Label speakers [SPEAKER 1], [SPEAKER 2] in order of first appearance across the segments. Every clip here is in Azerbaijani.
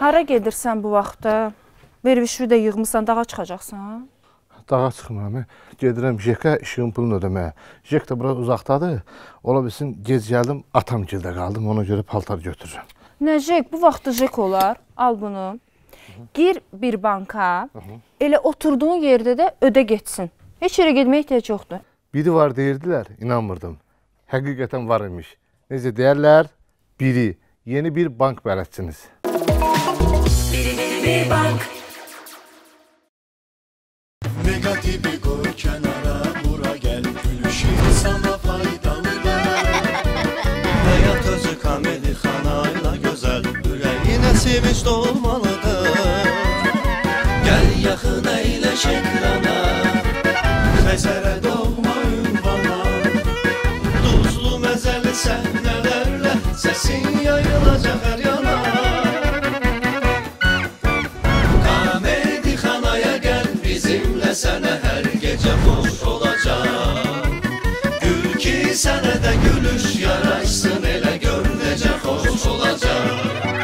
[SPEAKER 1] Hara gedirsən bu vaxtda? Vervişvi də yığmısan, dağa çıxacaqsan?
[SPEAKER 2] Dağa çıxmıram. Gedirəm Jekə işığın pulunu ödəməyə. Jek də burada uzaqdadır. Ola bilsin, gec gəldim, atam gildə qaldım. Ona görə paltar götürürəm.
[SPEAKER 1] Nə Jek? Bu vaxtda Jek olar. Al bunu. Gir bir banka. Elə oturduğun yerdə də ödə getsin. Heç yerə getməyə ehtiyac yoxdur.
[SPEAKER 2] Biri var deyirdilər, inanmırdım. Həqiqətən var imiş. Necə deyərlər? Biri. Yeni bir bank bələdçiniz.
[SPEAKER 3] Bir bank.
[SPEAKER 4] Negatifi koy kenara, bura gel, gülüşün sana faydalıdır. Hayat özü kameli xanayla güzel, ürəyinə sevinç dolmalıdır. Gel yaxın əyləş ekrana, nəzərə doğma ünvana. Duzlu məzəli səhnələrlə səsin yayılacaq hər yana. Sənə hər gecə xoş olacaq. Gül ki sənə də gülüş yaraşsın, elə gör necə xoş olacaq.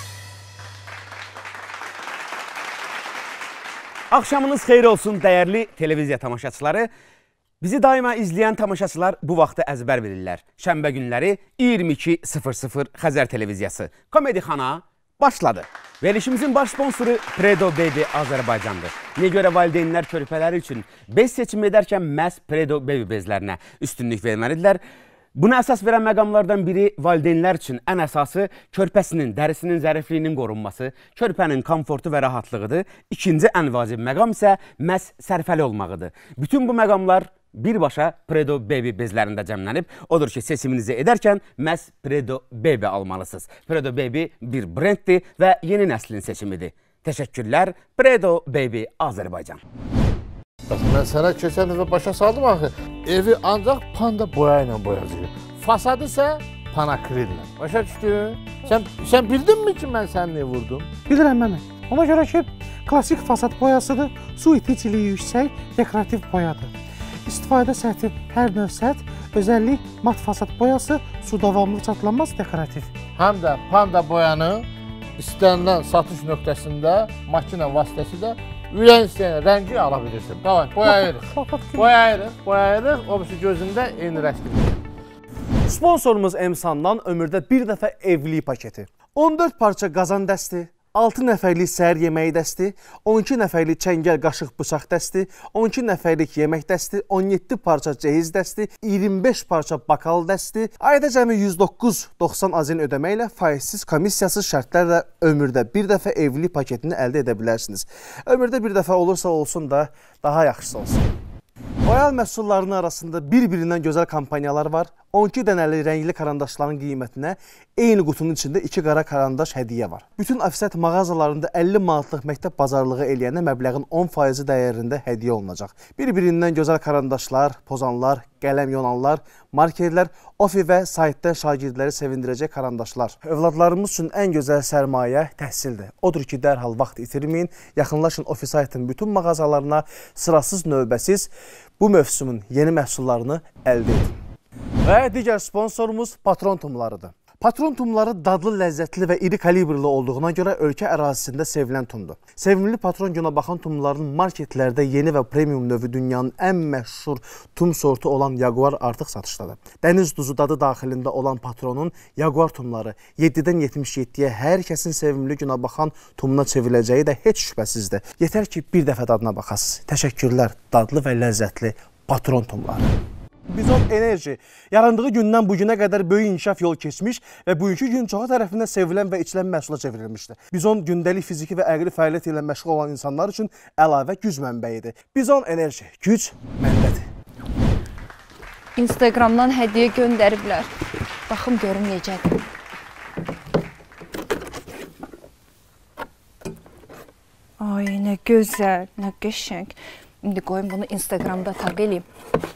[SPEAKER 5] Axşamınız xeyir olsun dəyərli televiziya tamaşaçıları. Bizi daima izləyən tamaşaçılar bu vaxtı əzbər bilirlər. Şənbə günləri 22:00 Xəzər televiziyası Komedi Xana başladı. Verilişimizin baş sponsoru Predo Baby Azərbaycandır. Niyə görə valideynlər körpələri üçün bez seçim edərkən məhz Predo Baby bezlərinə üstünlük verməlidirlər? Buna əsas verən məqamlardan biri valideynlər üçün ən əsası körpəsinin, dərisinin zərifliyinin qorunması, körpənin komfortu və rahatlığıdır. İkinci ən vacib məqam isə məhz sərfəli olmağıdır. Bütün bu məqamlar birbaşa Predo Baby bezlərində cəmlənib. Odur ki, seçiminizi edərkən məhz Predo Baby almalısınız. Predo Baby bir brenddir və yeni nəslin seçimidir. Təşəkkürlər, Predo Baby Azərbaycan.
[SPEAKER 2] Mən sənə keçən dəfə başa saldım axı. Evi ancaq panda boya ilə boyacaq. Fasadı isə panakrillə. Başa düşdün? Sən bildinmi ki, mən səni niyə vurdum?
[SPEAKER 6] Bilirəm mən. Ona görə ki, klasik fasad boyasıdır, su iticiliyi yüksək, dekorativ boyadır. İstifadə səthi hər növ səth, özəllik mat fasad boyası, su davamlı çatlanmaz dekorativ.
[SPEAKER 2] Həm də panda boyanı istənilən satış nöqtəsində makina vasitəsilə ürəyin istəyən rəngi ala bilirsin. Davay, boyayırıq, o birisi gözündə eyni rəsmidir.
[SPEAKER 6] Sponsorumuz Emsandan ömürdə bir dəfə evlilik paketi. 14 parça qazan dəsti, 6 nəfərlik səhər yeməyi dəsti, 12 nəfərlik çəngəl, qaşıq, bıçaq dəsti, 12 nəfərlik yemək dəsti, 17 parça cehiz dəsti, 25 parça bakal dəsti, ayda cəmi 109.90 azin ödəməklə faizsiz, komissiyasız şərtlərlə ömürdə bir dəfə evlilik paketini əldə edə bilərsiniz. Ömürdə bir dəfə olursa olsun da daha yaxşısı olsun. Boyal məhsullarının arasında bir-birindən gözəl kampanyalar var. 12 dənəli rəngli karandaşların qiymətinə eyni qutunun içində 2 qara karandaş hədiyyə var. Bütün ofisət mağazalarında 50 manatlıq məktəb bazarlığı eləyənə məbləğin 10% dəyərində hədiyyə olunacaq. Bir-birindən gözəl karandaşlar, pozanlar, qələm yonanlar, markerlər, ofi və saytdan şagirdləri sevindirəcək karandaşlar. Övladlarımız üçün ən gözəl sərmayə təhsildir. Odur ki, dərhal vaxt itirməyin, yaxınlaşın ofi saytın bütün mağazalarına sırasız, növbəsiz bu mövsümün yeni məhsullarını əldə edin. Və digər sponsorumuz Patron tumlarıdır. Patron tumları dadlı, ləzzətli və iri kalibrli olduğuna görə ölkə ərazisində sevilən tumdur. Sevimli patron günə baxan tumların marketlərdə yeni və premium növü dünyanın ən məşhur tum sortu olan Jaguar artıq satışdadır. Dəniz duzu dadı daxilində olan patronun Jaguar tumları 7-dən 77-yə hər kəsin sevimli günə baxan tumuna çevriləcəyi də heç şübhəsizdir. Yetər ki, bir dəfə dadına baxasınız. Təşəkkürlər, dadlı və ləzzətli patron tumları. Bizon Enerji yarandığı gündən bugünə qədər böyük inkişaf yol keçmiş və bugünkü gün çoxu tərəfindən sevilən və içilən məhsula çevrilmişdir. Bizon gündəlik fiziki və əqli fəaliyyət ilə məşğul olan insanlar üçün əlavə güc mənbəyidir. Bizon Enerji, güc mənbədir.
[SPEAKER 1] Instagramdan hədiyyə göndəriblər. Baxım görüm necədir. Ay, nə gözəl, nə qəşəng. İndi qoyum bunu Instagramda taq eləyim.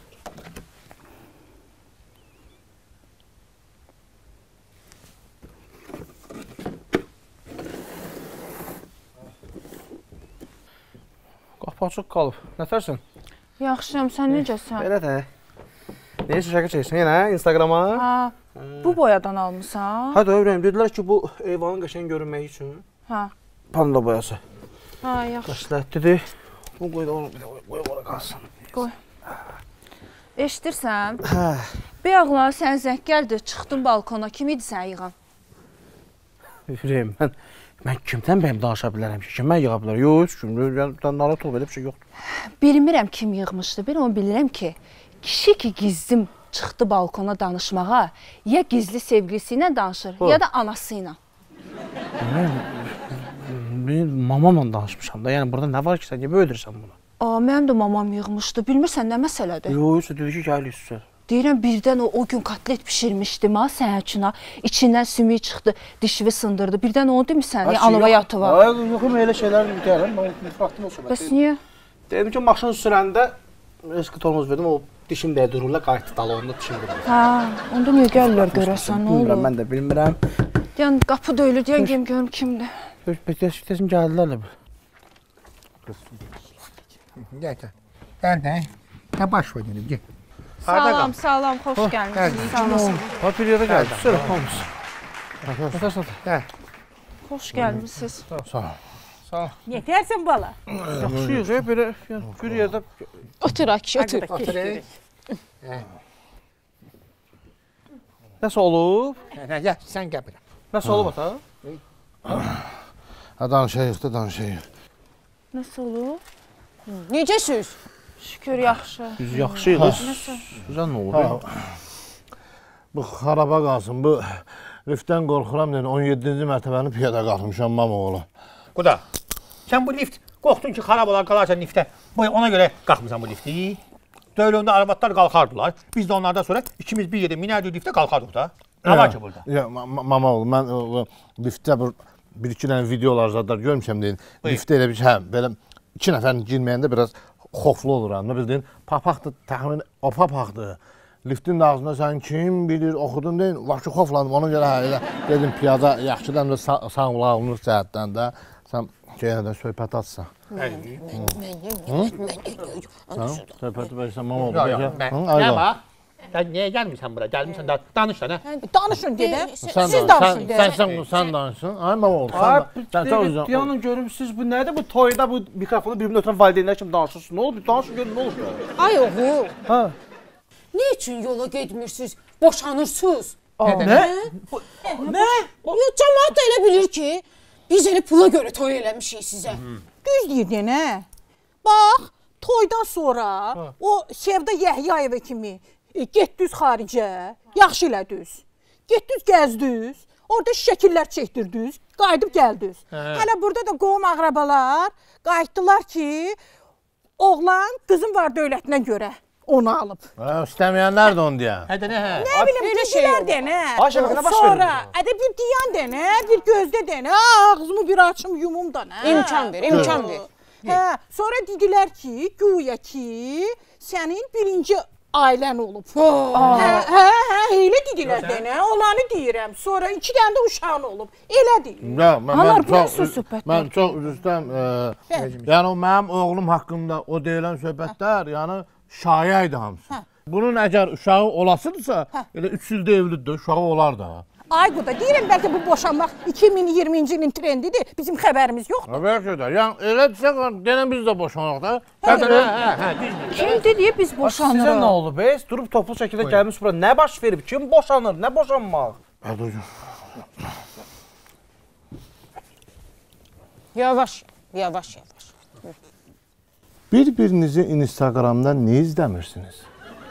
[SPEAKER 2] Qapı qalıb. Nətərsən?
[SPEAKER 1] Yaxşıyam, sən necəsən?
[SPEAKER 2] Belə də. Neysə şəkil çəksən yenə Instagrama?
[SPEAKER 1] Ha, bu boyadan almısan?
[SPEAKER 6] Hə də öyrəyim, dedilər ki, bu eyvanın qəşəng görünməyi üçün.
[SPEAKER 1] Ha.
[SPEAKER 6] Panda boyası.
[SPEAKER 1] Ha, yaxşı.
[SPEAKER 6] Məsləhətlidir. Bu qoy da onu bir də qoy ora qalsın.
[SPEAKER 1] Qoy. Eşidirsən?
[SPEAKER 6] Hə.
[SPEAKER 1] Bir ağla sən zəng gəldi, çıxdın balkona. Kim idi sən yığan?
[SPEAKER 6] Ürəyim, mən kimdən bəyəm danışa bilərəm ki? Kimdən yığa bilərəm? Yox, heç kim. Narahat ol, belə bir şey yoxdur.
[SPEAKER 1] Bilmirəm kim yığmışdı. Bir onu bilirəm ki, kişi ki gizlim çıxdı balkona danışmağa, ya gizli sevgilisi ilə danışır, ya da anası ilə.
[SPEAKER 6] Mən mamamla danışmışam da. Yəni burada nə var ki, sən niyə böyüdürsən bunu?
[SPEAKER 1] Mənim də mamam yığmışdı. Bilmirsən nə məsələdir?
[SPEAKER 6] Yox, dedi ki, gəl üstə.
[SPEAKER 1] Deyirəm, birdən o gün kotlet pişirmişdim ha sənin üçün ha. İçindən sümük çıxdı, dişini sındırdı. Birdən onu demirsən, anava yatı var.
[SPEAKER 6] Yox, elə şeylər deyirəm. Mən vaxtım o söhbət.
[SPEAKER 1] Bəs niyə?
[SPEAKER 6] Dedim ki, maşın sürəndə eski tormoz verdim, o dişim dəydururlar, qayıtdı dalonda dişim durur.
[SPEAKER 1] Hə, onda niyə gəlirlər görəsən, nə olur?
[SPEAKER 6] Mən də bilmirəm.
[SPEAKER 1] Deyən, qapı döyülür, deyən, görüm kimdir.
[SPEAKER 6] Desin gəldilər də.
[SPEAKER 2] Gəl. Nə baş var dedim, gəl.
[SPEAKER 1] Salam, salam, xoş gəlmişsiniz. Sağ olasın.
[SPEAKER 6] Bir yerdə gəldi. Sürə, olmuş.
[SPEAKER 1] Xoş gəlmişsiniz.
[SPEAKER 2] Sağ ol.
[SPEAKER 3] Ne dersin bala?
[SPEAKER 6] Yaxşıyıq, belə bir yerdə.
[SPEAKER 3] Otur Akış, otur.
[SPEAKER 6] Nəsə olub?
[SPEAKER 2] Gəl, sən gəl belə.
[SPEAKER 6] Nəsə olub ata?
[SPEAKER 2] Danışayıq da, danışayıq.
[SPEAKER 1] Nasıl olur?
[SPEAKER 3] Necəsiz?
[SPEAKER 1] Şükür, yaxşı.
[SPEAKER 6] Biz yaxşıyıq. Bizə nə olur?
[SPEAKER 2] Bu xaraba qalsın, bu liftdən qorxuram deyən 17-ci mərtəbəni piyada qalxmışam mamoğlu.
[SPEAKER 7] Quda, sən bu lift qorxdun ki, xarab olar, qalarsan liftə. Ona görə qalxmısan bu lifti. Dövründə arvadlar qalxardılar. Biz də onlardan sonra ikimiz bir yerdə minərdik liftə qalxardıq da. Nə var ki burada?
[SPEAKER 2] Mamoğlu, mən liftdə bir-iki dənə videolar zadlar görmüşəm deyin. Liftdə elə bir şey, belə 2 nəfərin girməyəndə biraz xoflu oluram. Nə bildin? Papaqdır, təxmin o papaqdır. Liftin ağzında sən kim bilir, oxudun deyin. Vaqti xoflandım, ona görə elə dedim piyada yaxşıdan da sağlamlıq cəhətdən də sən yenə də söhbət atsan. Söhbəti versən, mamoğlu.
[SPEAKER 7] Nə var? Sən niyə gəlmirsən bura? Gəlmirsən da danış da, nə?
[SPEAKER 3] Danışın dedim. Siz danışın dedim.
[SPEAKER 2] Sən danışsın. Ay mamoğlu, sən uzun.
[SPEAKER 6] Yanın görüm, siz bu nədir? Bu toyda bu mikrofonu birbirine ötürən valideynlər kimi danışırsınız. Nə olub? Danışın görün, nə olub?
[SPEAKER 3] Ay oğul,
[SPEAKER 6] Hə.
[SPEAKER 3] ne için yola getmirsiniz? Boşanırsınız.
[SPEAKER 6] Nə?
[SPEAKER 3] Ya cəmaət də elə bilir ki, biz elə pula görə toy eləmişik sizə. Düz deyir nə? Bax, toydan sonra o Sevda Yəhyayeva kimi getdiniz xaricə, yaxşı elədiniz. Getdiniz, gəzdiniz, orada şəkillər çəkdirdiniz, qayıdıb gəldiniz. Hələ burada da qohum ağrabalar qayıtdılar ki, oğlan qızın var dövlətinə görə onu alıb.
[SPEAKER 2] İstəməyənlər də onu deyən.
[SPEAKER 7] Hədə nə hə?
[SPEAKER 3] Nə bilim, dedilər də nə?
[SPEAKER 6] Ayşə, bax, nə baş
[SPEAKER 3] Sonra, bir deyən də nə, bir gözdə də nə, ağzımı bir açım yumum da nə?
[SPEAKER 8] İmkan ver, imkan ver.
[SPEAKER 3] Hə, sonra dedilər ki, güya ki, sənin birinci ailən olub. Hə, elə dedilər də nə, olanı deyirəm. Sonra 2 dənə də uşağın olub. Elə deyir.
[SPEAKER 2] Mən çox üzrstəm. Yəni o mənim oğlum haqqında o deyilən söhbətlər, yəni şayə idi hamısı. Bunun əgər uşağı olasıdırsa, elə 3 ildə evlidir, uşağı olar da.
[SPEAKER 3] Ay quda, deyirəm bəlkə bu boşanmaq 2020-ci ilin trendidir, bizim xəbərimiz yoxdur.
[SPEAKER 2] Bəlkə də, yəni elə desək, denən biz də boşanaq da.
[SPEAKER 1] Kim dedi biz
[SPEAKER 6] Sizə nə
[SPEAKER 1] boşanırıq?
[SPEAKER 6] olub? Durub toplu şəkildə gəlmiş bura. Nə baş verib? Kim boşanır? Nə boşanmaq?
[SPEAKER 8] Yavaş, yavaş, yavaş.
[SPEAKER 2] Bir-birinizi Instagramdan ne izləmirsiniz?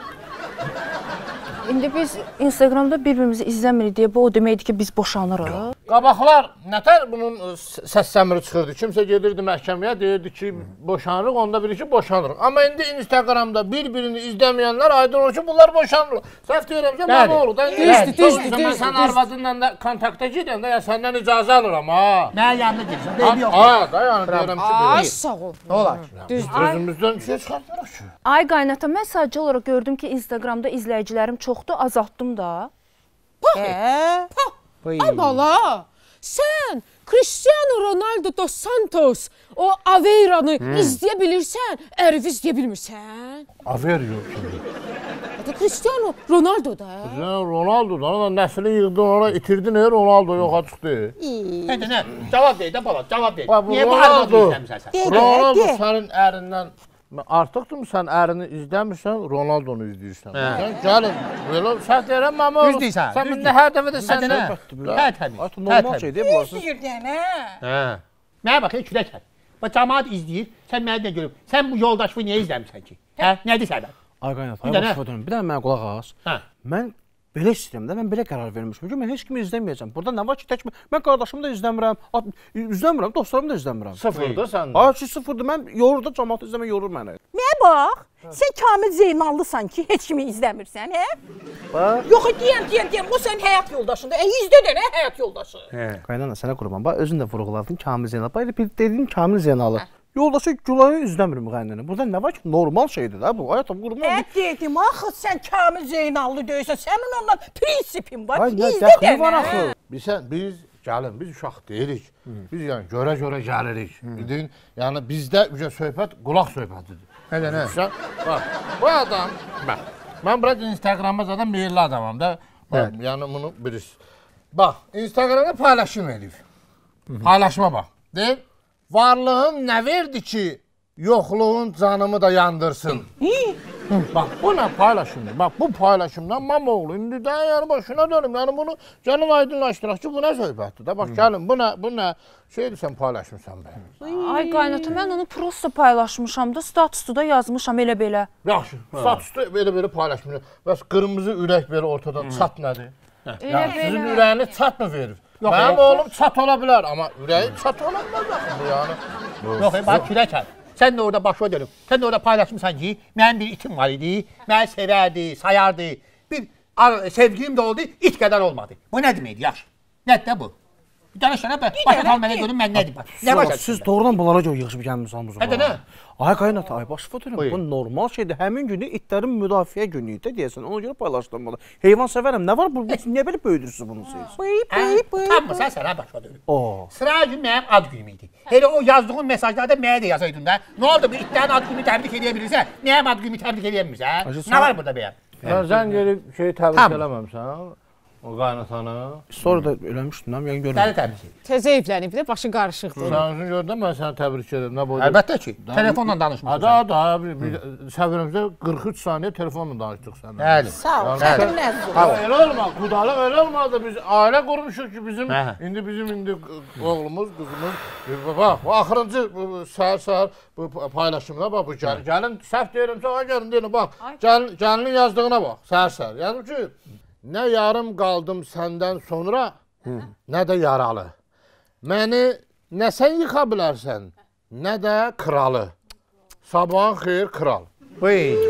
[SPEAKER 1] İndi biz Instagramda bir-birimizi izləmirik deyə bu o deməkdir ki, biz boşanırıq.
[SPEAKER 2] Qabaqlar nətər bunun səs-səmiri çıxırdı. Kimsə gedirdi məhkəməyə, deyirdi ki, boşanırıq, onda biri ki, boşanırıq. Amma indi Instagramda bir-birini izləməyənlər aydın olur ki, bunlar boşanırıq. Səhv deyirəm ki, mən nə olur?
[SPEAKER 8] Düzdür.
[SPEAKER 2] Mən sən arvadınla da kontakta gedəndə, ya səndən icazə alıram, ha.
[SPEAKER 7] Mənə yanına girsən, deyil yox.
[SPEAKER 2] Ha, da yəni deyirəm ki,
[SPEAKER 8] Ay, sağ ol.
[SPEAKER 7] Nə olar?
[SPEAKER 2] özümüzdən şey çıxartmırıq ki.
[SPEAKER 1] Ay qaynata, mən sadəcə olaraq gördüm ki, Instagramda izləyicilərim çoxdur, azaltdım da.
[SPEAKER 8] Ay bala, sən Cristiano Ronaldo dos Santos o Aveiranı izləyə bilirsən, ərifi izləyə bilmirsən.
[SPEAKER 2] Aver yox şimdi.
[SPEAKER 8] Cristiano Ronaldo da.
[SPEAKER 2] Ronaldo'dan da nəsli yığdın, ora itirdin, Ronaldo yoxa çıxdı.
[SPEAKER 7] Hadi nə? Cavab ver də bala, cavab ver.
[SPEAKER 2] Bax, bu
[SPEAKER 7] Niyə bu
[SPEAKER 2] Ronaldo-
[SPEAKER 7] arvadı izləmirsən sən?
[SPEAKER 2] Ronaldo sənin ərindən artıqdır mı sən ərini izləmirsən, Ronaldo'nu izləyirsən. Sən gəlin, belə səhv deyirəm məmə oğlum.
[SPEAKER 7] Düz deyirsən,
[SPEAKER 2] Sən
[SPEAKER 7] düz
[SPEAKER 2] nə hər dəfə də sən
[SPEAKER 7] Hə,
[SPEAKER 2] nə?
[SPEAKER 7] təbii.
[SPEAKER 6] Normal şeydir bunlar.
[SPEAKER 3] İstəyirsən, hə?
[SPEAKER 7] Hə. Mənə bax, kürək hər. Bax, cəmaat izləyir, sən məni də görüb. Sən bu yoldaşını niyə izləmirsən ki? Hə? Nədir səbəb?
[SPEAKER 6] Ay qaynat,
[SPEAKER 7] Bir
[SPEAKER 6] ay
[SPEAKER 7] dənə.
[SPEAKER 6] başa dönüm. Bir dənə mənə qulaq as.
[SPEAKER 7] Hə.
[SPEAKER 6] Mən belə istəyirəm də, mən belə qərar vermişəm ki, mən heç kimi izləməyəcəm. Burada nə var ki, tək mən qardaşımı da izləmirəm, dostlarımı da izləmirəm.
[SPEAKER 2] Sıfırdır sən.
[SPEAKER 6] Ay, ki, sıfırdır. Mən yorur da cəmaat izləmə yorur məni.
[SPEAKER 3] Mənə bax, sən Kamil Zeynallısan ki, heç kimi izləmirsən, hə?
[SPEAKER 6] Bax.
[SPEAKER 3] Yox, deyəm, o sənin həyat yoldaşındır. Yüzdə də nə həyat yoldaşı?
[SPEAKER 6] Qaynana, sənə qurban. Bax, özün də vurğuladın Kamil Zeynal. Bax, elə bir dedin Kamil Zeynalı. Yoldaşı Gülayı izləmir müğənnini. Burada nə var ki, normal şeydir də bu. Ayətəm qurban.
[SPEAKER 3] Dedim, axı sən Kamil Zeynallı deyirsən, sənin ondan prinsipin var.
[SPEAKER 6] Ay, nə
[SPEAKER 3] İzlə
[SPEAKER 6] dəxli
[SPEAKER 3] də
[SPEAKER 6] var
[SPEAKER 3] nə?
[SPEAKER 6] axı.
[SPEAKER 2] Biz gəlin, biz uşaq deyirik. Biz yəni görə gəlirik. Bildin, yəni bizdə ücə söhbət qulaq söhbətidir.
[SPEAKER 7] Hələ nə?
[SPEAKER 2] Bax, bu adam, bax, mən biraz Instagramda zaten meyilli adamam da. Bax, yəni bunu bilirsiniz. Bax, Instagramda paylaşım edib. Paylaşma bax. Deyib, varlığın nə verdi ki, yoxluğun canımı da yandırsın. Bax, bu nə paylaşımdır? Bax, bu paylaşımdan Mamoğlu indi də yəni başına dönüm. Yəni bunu gəlin aydınlaşdıraq ki, bu nə söhbətdir də? Bax, gəlin, bu nə şeydir sən paylaşmısan bə.
[SPEAKER 1] Ay qaynata, mən onu prosta paylaşmışam da, statusda da yazmışam elə belə.
[SPEAKER 2] Yaxşı, statusda belə paylaşmışam. Bəs qırmızı ürək belə ortada çat nədir?
[SPEAKER 1] Elə
[SPEAKER 2] Sizin
[SPEAKER 1] belə.
[SPEAKER 2] ürəyiniz çat mı verir? Mənim oğlum çat ola bilər, amma ürəyi çat ola bilməz axı bu yəni.
[SPEAKER 7] Yox, bax, kürək hər. Sən də orada başına dönüb. Sən də orada paylaşmışsan ki, mənim bir itim var idi, məni sevərdi, sayardı. Bir sevgilim də oldu, it qədər olmadı. Bu nə deməkdir, yaxşı? Nədir də bu? Bir dənə şənə başa sal mənə görün, mən nədir bax. Nə başa
[SPEAKER 6] Siz doğrudan bunlara görə yığışıb gəlmisiniz bu.
[SPEAKER 7] Hədə nə?
[SPEAKER 6] Ay qaynat, ay başa dönüm.
[SPEAKER 7] Buyur.
[SPEAKER 6] Bu normal şeydir. Həmin günü itlərin müdafiə günü idi deyəsən. Ona görə paylaşdım bunu. Heyvan sevərəm. Nə var bu? Niyə belə böyüdürsüz bunu siz?
[SPEAKER 7] Utanmısan sən, hə başa dönüb.
[SPEAKER 6] O.
[SPEAKER 7] Sıra gün mənim ad günüm idi. Elə o yazdığın mesajlarda mənə də yazaydın da. Nə oldu bu itlərin ad gününü təbrik edə bilirsən? Mənim ad günümü təbrik edə bilmirsən? Nə var burada bəyəm?
[SPEAKER 2] Sən gelib şeyi təbrik eləməmsən, o qaynatanı.
[SPEAKER 6] Sonra da eləmişdim, yəni
[SPEAKER 7] Səni
[SPEAKER 6] görmədim.
[SPEAKER 7] təbrik edir.
[SPEAKER 8] Təzə evlənib də başı qarışıqdır.
[SPEAKER 2] Sən özün gördün, mən səni təbrik edirəm. Nə boyda?
[SPEAKER 7] Əlbəttə ki, telefonla danışmışsan.
[SPEAKER 2] Səvirimizdə 43 saniyə telefonla danışdıq səninlə.
[SPEAKER 7] Bəli.
[SPEAKER 3] Sağ ol, sənin nəzrin.
[SPEAKER 2] Elə olmaz, qudalıq elə olmaz da biz ailə qurmuşuq ki, bizim
[SPEAKER 7] Hə.
[SPEAKER 2] indi oğlumuz, qızımız, bax, bu axırıncı səhər bu paylaşımına bax, bu gəlin, səhv deyirəm, sonra gəlin deyin, bax, gəlinin yazdığına bax, səhər. Yazım ki, nə yarım qaldım səndən sonra, nə də yaralı. Məni nə sən yıxa bilərsən, nə də kralı. Sabahın xeyir, kral.
[SPEAKER 7] Buyur.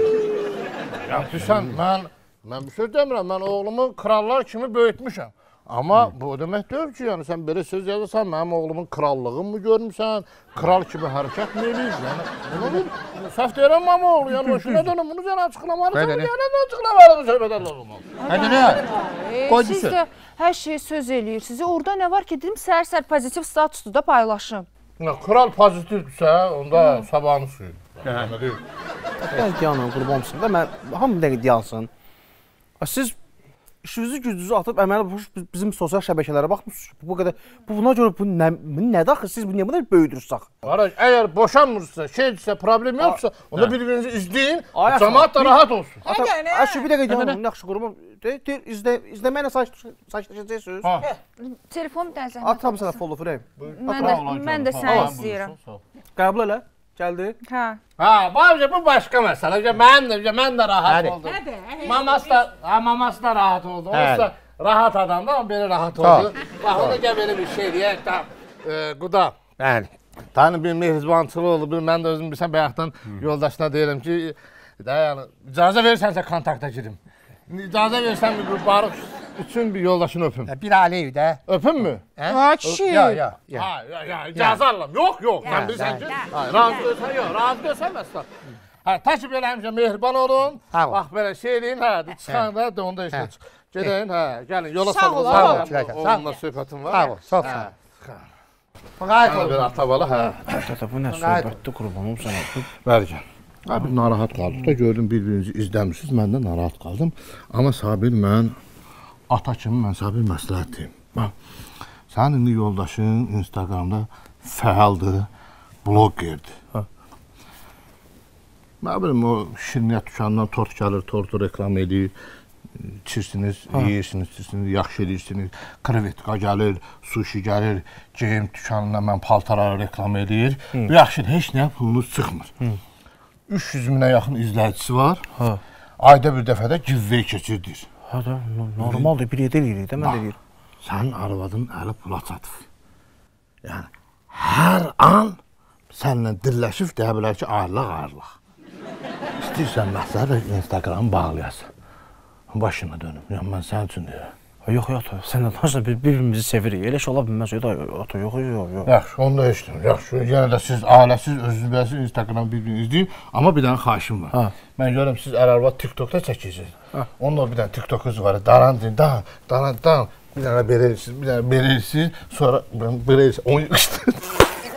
[SPEAKER 2] Sən, mən bir söz demirəm, mən oğlumu krallar kimi böyütmüşəm. Amma bu demək deyil ki, yəni sən belə söz yazırsan, mənim oğlumun krallığını mı görmüsən, kral kimi hərəkət mi eləyir? Yəni, bunu səhv deyirəm Mamoğlu, yəni hoşuna dönüm, bunu sən açıqlamalısan, yəni açıqlamalı bu söhbətlər olmalı.
[SPEAKER 7] Hədə nə? Qoy
[SPEAKER 1] Siz
[SPEAKER 7] düşün.
[SPEAKER 1] də hər şeyi söz eləyirsiniz. Orada nə var ki, dedim səhər-səhər pozitiv statusda da paylaşım.
[SPEAKER 2] Kral pozitivdirsə, onda sabahını suyun. Yəni deyil.
[SPEAKER 6] Mən diyanım, qurban olsun da mən hamı dəqiq diyansın. Siz işinizi gücünüzü atıb əməli bizim sosial şəbəkələrə baxmısınız. Bu qədər buna görə bu nədir axı? Siz bu niyə bunu böyüdürsüz?
[SPEAKER 2] Qardaş, əgər boşanmırsa, şeydirsə, problem yoxsa, onda bir-birinizi izləyin,
[SPEAKER 6] Ay,
[SPEAKER 2] cəmaat da rahat olsun.
[SPEAKER 6] Aşı bir dəqiqə diyanım, yaxşı qurban. İzləməklə saçlaşacaqsınız.
[SPEAKER 1] Telefon dəzəm.
[SPEAKER 6] Atam sənə follow frame.
[SPEAKER 1] Mən də səni istəyirəm.
[SPEAKER 6] Qəbul elə. Gəldi.
[SPEAKER 1] Hə.
[SPEAKER 2] Ha, bu başqa məsələ. Mən də rahat oldum. Maması da rahat oldu. Olsa rahat adamdır, amma belə rahat oldu. Bax, ona gəl belə bir şey deyək də, Quda.
[SPEAKER 7] Bəli.
[SPEAKER 2] Tanı bir mehribançılıq oldu. Mən də özüm bilsən bayaqdan yoldaşına deyirəm ki, yəni icazə verirsənsə kontakta girim. İcazə versən bir barıq üçün bir yoldaşını öpüm.
[SPEAKER 7] Bir ailəyi də.
[SPEAKER 2] Öpüm mü?
[SPEAKER 8] Ha kişi.
[SPEAKER 7] Ya.
[SPEAKER 2] İcazə alıram. Yox. Sən bilirsən ki, razı deyilsən, yox. Razı deyilsən məsələn. Təşrif elə həmişə mehriban olun. Bax belə şey eləyin, çıxan da onda işə çıx. Gedin, gəlin yola salın.
[SPEAKER 8] Sağ ol.
[SPEAKER 2] Onunla söhbətim var.
[SPEAKER 7] Sağ ol. Sağ ol. Fəqət
[SPEAKER 2] Bir atabala,
[SPEAKER 6] Bu nə söhbətdir qurbanım sənə.
[SPEAKER 2] Bəli gəl. Abi narahat qaldım da gördüm bir-birinizi izləmişsiniz, mən də narahat qaldım. Amma Sabir mən ata kimi mən Sabir məsləhət deyim. Bax, sənin indi yoldaşın Instagramda fəaldır, blogerdir. Nə bilim o şirniyyat dükanından tort gəlir, tortu reklam edir. İçirsiniz, yeyirsiniz, içirsiniz, yaxşı edirsiniz. Krevetka gəlir, sushi gəlir, geyim dükanından mən paltarları reklam edir. Yaxşıdır, heç nəyə pulunuz çıxmır. 300 minə yaxın izləyicisi var. Ayda bir dəfə də giveaway keçirdir.
[SPEAKER 6] Ha da normaldır, bir yerdə eləyirik də, mən də eləyirəm.
[SPEAKER 2] Sənin arvadın əli pula çatır. Yəni, hər an səninlə dirləşib deyə bilər ki, ayrılaq. İstəyirsən məsələ Instagramı bağlayasın. Başına dönüm. Yəni, mən sənin üçün deyirəm.
[SPEAKER 6] Yox, sənlə danışla bir-birimizi sevirik. Elə şey ola bilməz. Yox.
[SPEAKER 2] Yaxşı, onu da eşidim. Yaxşı, yenə də siz ailəsiz, özünüz biləsiniz Instagramı bir-birini izləyin. Amma bir dənə xahişim var. Mən görürəm, siz ər-arvad TikTokda çəkirsiniz. Onunla bir dənə TikTokunuz var. Dan. Bir dənə belə edirsiniz. Sonra belə edirsiniz. Onu yıxışdırın.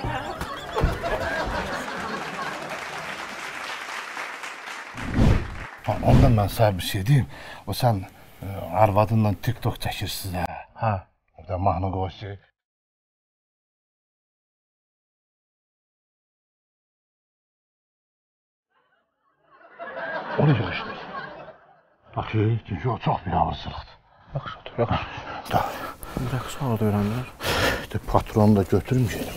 [SPEAKER 2] Ondan mən sənə bir şey deyim. O sən arvadınla TikTok çəkirsiz hə. Bir də mahnı qoyur. Onu yığışdır. Bax ki, çünki o çox bir ağırsılıqdır.
[SPEAKER 6] Yaxşı. Rəqs orada öyrəndilər.
[SPEAKER 2] Patronu da götürmüşəm.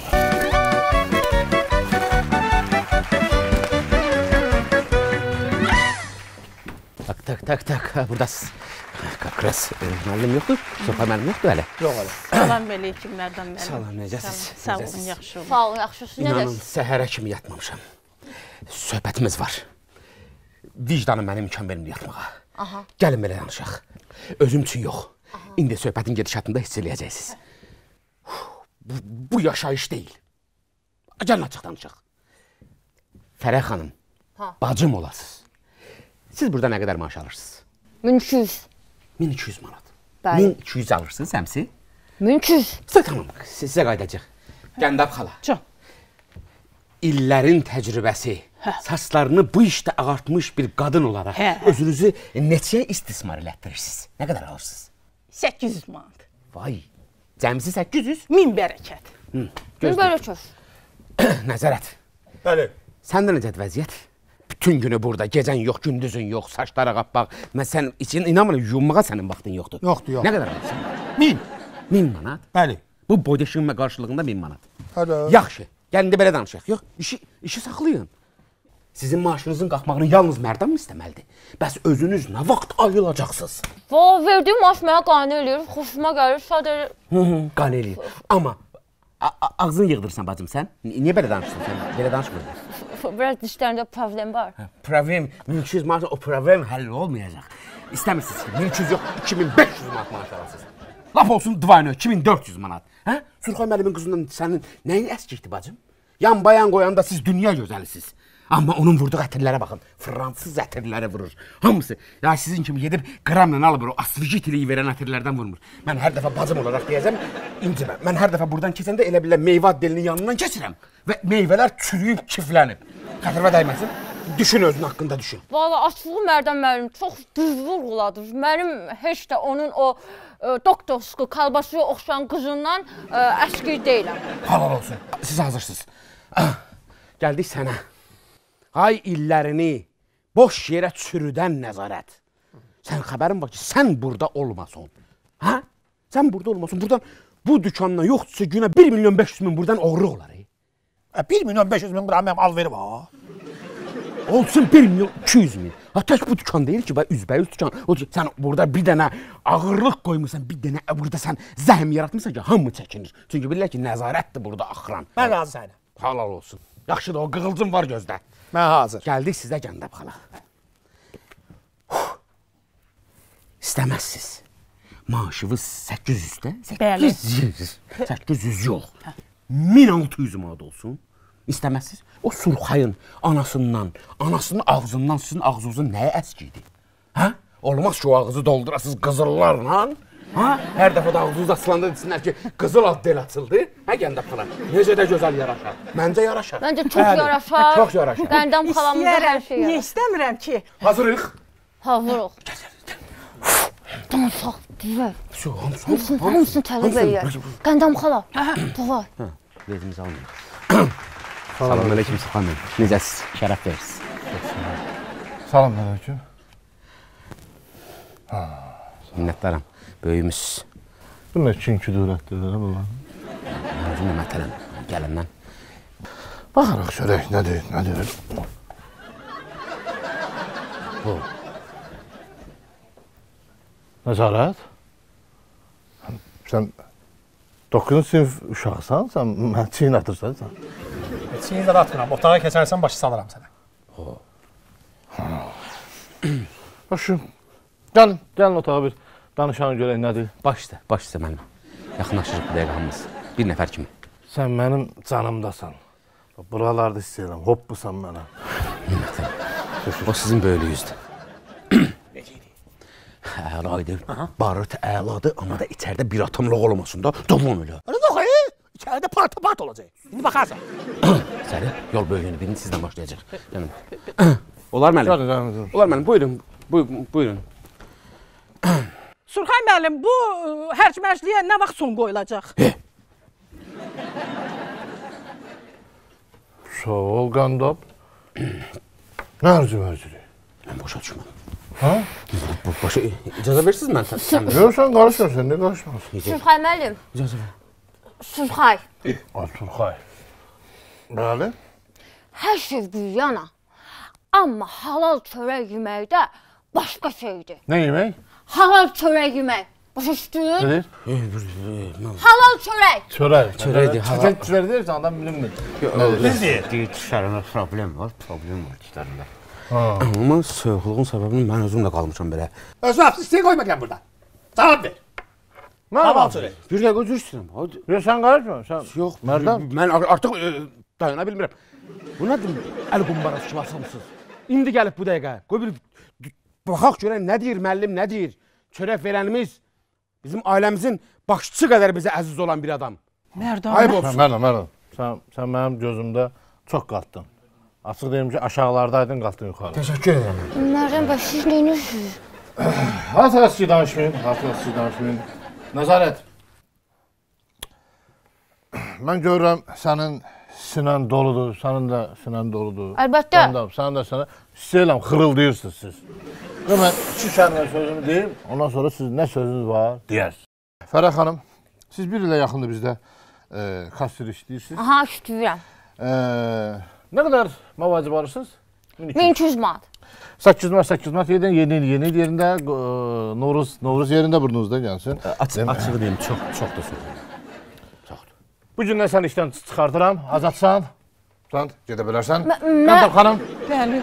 [SPEAKER 5] Tak, buradasınız. Kakras, müəllim yoxdur, Sofa müəllim yoxdur hələ.
[SPEAKER 6] Yox hələ.
[SPEAKER 3] Salam belə kimlərdən mənim.
[SPEAKER 5] Salam, necəsiz?
[SPEAKER 3] Sağ olun, yaxşı olun.
[SPEAKER 1] Sağ olun, yaxşısınız.
[SPEAKER 5] İnanın, səhərə kimi yatmamışam. Söhbətimiz var. Vicdanım mənə imkan vermir yatmağa. Gəlin belə danışaq. Özüm üçün yox. İndi söhbətin gedişatında hiss eləyəcəksiniz. Bu yaşayış deyil. Gəlin açıq danışaq. Fərəh xanım, bacım olasınız. Siz burada nə qədər maaş alırsınız?
[SPEAKER 1] 1200.
[SPEAKER 5] 1200 manat.
[SPEAKER 1] Bəli.
[SPEAKER 5] 1200 alırsınız həmsi?
[SPEAKER 1] 1200.
[SPEAKER 5] Tamam, sizə qayıdacaq. Gəndab xala.
[SPEAKER 3] Can.
[SPEAKER 5] İllərin təcrübəsi, saçlarını bu işdə ağartmış bir qadın olaraq özünüzü neçəyə istismar elətdirirsiniz? Nə qədər alırsınız?
[SPEAKER 3] 800 manat.
[SPEAKER 5] Vay, cəmsi 800?
[SPEAKER 3] 1000 bərəkət.
[SPEAKER 1] Böyle köz.
[SPEAKER 5] Nəzərət,
[SPEAKER 7] Bəli.
[SPEAKER 5] səndə necədir vəziyyət? Bütün günü burada, gecən yox, gündüzün yox, saçları qappaq. Mən sən için inanmıram, yummağa sənin vaxtın yoxdur.
[SPEAKER 7] Yoxdur.
[SPEAKER 5] Nə qədər alırsan?
[SPEAKER 7] 1000.
[SPEAKER 5] 1000 manat?
[SPEAKER 7] Bəli.
[SPEAKER 5] Bu bodeşinmə qarşılığında 1000 manat.
[SPEAKER 7] Hələ.
[SPEAKER 5] Yaxşı, gəlin də belə danışaq. Yox, işi saxlayın. Sizin maaşınızın qalxmağını yalnız mərdan mı istəməlidir? Bəs özünüz nə vaxt ayılacaqsınız?
[SPEAKER 1] Verdiyim maaş mənə qane eləyir, xoşuma gəlir, sadəcə...
[SPEAKER 5] Qane eləyir. Amma ağzını yığdırsan bacım sən. Niyə belə danışırsan sən? Belə danışmırdın.
[SPEAKER 1] Biraz dişlərində problem var.
[SPEAKER 5] Problem, 1200 maaş, o problem həll olmayacaq. İstəmirsiniz ki, 1200 yox, 2500 manat maaş alasınız. Laf olsun dvayno, 2400 manat. Hə? Surxay müəllimin qızından sənin nəyin əskikdir bacım? Yan bayan qoyanda siz dünya gözəlisiniz. Amma onun vurduğu ətirlərə baxın. Fransız ətirləri vurur. Hamısı. Ya sizin kimi gedib qramla alır o asvijitiliyi verən ətirlərdən vurmur. Mən hər dəfə bacım olaraq deyəcəm, incimə. Mən hər dəfə buradan keçəndə elə bilə meyvə addelinin yanından keçirəm. Və meyvələr çürüyüb kiflənib. Xətırvə dəyməsin. Düşün özün haqqında düşün.
[SPEAKER 1] Valla açlığı Mərdən müəllim çox düz vurğuladır. Mənim heç də onun o doktorsku, kalbasıya oxşayan qızından əskik deyiləm.
[SPEAKER 5] Halal olsun. Siz hazırsınız. Gəldik sənə. Ay illərini boş yerə çürüdən nəzarət. Sən xəbərin var ki, sən burada olmasın. Hə? Sən burada olmasın. Buradan bu dükandan yoxdursa günə 1.500.000 buradan oğru olar.
[SPEAKER 7] 1.500.000 qram mənim al verib ha.
[SPEAKER 5] Olsun 1.200.000. Hatta bu dükan deyil ki, üzbəyüz dükan. Sən burada bir dənə ağırlıq qoymuşsan, bir dənə burada sən zəhm yaratmışsan ki, hamı çəkinir. Çünki bilirlər ki, nəzarətdir burada axıran.
[SPEAKER 7] Mən razı sənə.
[SPEAKER 5] Halal olsun. Yaxşıdır, o qığılcım var gözdə.
[SPEAKER 7] Mən hazır.
[SPEAKER 5] Gəldik sizə Gəndab xala. İstəməzsiz. Maaşınız 800-də? 800. 800 yox. 1600 manat olsun. İstəməzsiz. O Surxayın anasının ağzından sizin ağzınızın nəyə əskidir? Hə? Olmaz ki o ağzı doldurasınız qızıllarla. Ha? Hər dəfə də ağzınız açılanda desinlər ki, qızıl ad del açıldı. Hə, Qəndam xala? Necə də gözəl yaraşar. Məncə yaraşar.
[SPEAKER 1] Məncə çox yaraşar.
[SPEAKER 5] Çox yaraşar.
[SPEAKER 1] Qəndam xalamıza hər şey
[SPEAKER 3] Niyə
[SPEAKER 1] yaraşar.
[SPEAKER 3] istəmirəm ki?
[SPEAKER 5] Hazırıq.
[SPEAKER 1] Hazırıq. Dansaq, divər.
[SPEAKER 5] Hamısını.
[SPEAKER 1] Hamısını tələb eləyər. Qəndam xala, davay.
[SPEAKER 5] Vedimizi almayın. Salam aleyküm xanım. Necəsiz? Şərəf verirsiniz.
[SPEAKER 2] Salam aleyküm.
[SPEAKER 5] Minnətdaram. Böyümüz.
[SPEAKER 2] Bu nə Çin küdurətdir, baba?
[SPEAKER 5] Özüm də mətələm. Gəlindən.
[SPEAKER 2] Baxarıq görək nədir, nədir. Bu. Nəzarət? Sən 9-cu sinif uşaqsan, sən mən çiyin atırsan sən.
[SPEAKER 7] Çiyini də atmıram. Otağa keçərsən başı salaram sənə.
[SPEAKER 2] Başım. Gəlin otağa bir danışanı görək nədir.
[SPEAKER 5] Baş üstə mənim. Yaxınlaşırıq bir dəqiqə hamımız. Bir nəfər kimi.
[SPEAKER 2] Sən mənim canımdasan. Buralarda hiss edirəm, hoppusan mənə.
[SPEAKER 5] O sizin böylüyüzdür. Əlaydır, barıt əladır, amma da içəridə bir atomluq olmasın da, tamam elə.
[SPEAKER 7] Öyle yok ay. İçeride part olacak. Şimdi bakarsan.
[SPEAKER 5] Səri, yol böyüyünü birini sizdən başlayacaq. Olar müəllim. Olar müəllim, buyurun.
[SPEAKER 3] Surxay müəllim, bu hərc-mərcliyə nə vaxt son qoyulacaq?
[SPEAKER 2] Sağ ol, Qəndam. Nə hərc-mərcliyi?
[SPEAKER 5] Mən başa düşmədim.
[SPEAKER 2] Ha?
[SPEAKER 5] Başa icazə verirsiniz mən sən?
[SPEAKER 2] Yox, sən qarışmırsan, nə qarışmırsın?
[SPEAKER 1] Surxay müəllim.
[SPEAKER 5] İcazə ver.
[SPEAKER 1] Surxay.
[SPEAKER 2] Surxay. Bəli.
[SPEAKER 1] Hər şey bir yana. Amma halal çörək yemək də başqa şeydir.
[SPEAKER 2] Nə yemək?
[SPEAKER 1] Halal çörək yemək. Başa düşdün?
[SPEAKER 2] Nedir?
[SPEAKER 1] Halal çörək.
[SPEAKER 2] Çörək.
[SPEAKER 5] Çörəkdir, halal.
[SPEAKER 2] Çörək deyirsən, adam bilinmir.
[SPEAKER 7] Biz değil.
[SPEAKER 5] Dişlərində problem var dişlərində. Amma soyuqluğun səbəbini mən özüm də qalmışam belə.
[SPEAKER 7] Özü hapsi isteği koymadım burada. Cevap ver.
[SPEAKER 2] Nə
[SPEAKER 7] Tamam söyle.
[SPEAKER 5] Bir dəqiqə üzr istəyirəm. Hadi.
[SPEAKER 2] Yox, sən qarışma. Sən
[SPEAKER 5] Yox,
[SPEAKER 2] Mərdam.
[SPEAKER 5] Mən artıq dayana bilmirəm. Bu nədir? Əl qumbarası kimi asılmısınız. İndi gəlib bu dəqiqə. Qoy bir baxaq görək nə deyir müəllim, nə deyir? Çörək verənimiz bizim ailəmizin başçısı qədər bizə əziz olan bir adam.
[SPEAKER 3] Mərdam.
[SPEAKER 5] Ayıb olsun.
[SPEAKER 2] Mərdam. Sən mənim gözümdə çox qalxdın. Açıq deyim ki, aşağılardaydın, qalxdın yuxarı.
[SPEAKER 5] Təşəkkür edirəm.
[SPEAKER 1] Mərdam bəs siz neyinirsiniz?
[SPEAKER 2] Hatırası danışmayın. Nəzarət. Mən görürəm sənin sinən doludur, sənin də sinən doludur.
[SPEAKER 1] Əlbəttə.
[SPEAKER 2] Sənin də sənə istəyirəm, xırıldayırsınız siz. Mən 2 kəlmə sözümü deyim, ondan sonra siz nə sözünüz var deyərsiniz. Fərəh xanım, siz bir ilə yaxındır bizdə kassir işləyirsiniz.
[SPEAKER 1] Aha, işləyirəm.
[SPEAKER 2] Nə qədər mavacib alırsınız?
[SPEAKER 1] 1200 manat.
[SPEAKER 2] 800 manat yeni il yerində, Novruz yerində burnunuzda gəlsin.
[SPEAKER 5] Açığı deyim, çox da söyləyəm. Çoxdur.
[SPEAKER 2] Bu gündən sən işdən çıxardıram, azadsan. Sən gedə bilərsən.
[SPEAKER 1] Mən-
[SPEAKER 2] Qəndam xanım,
[SPEAKER 3] Bəli.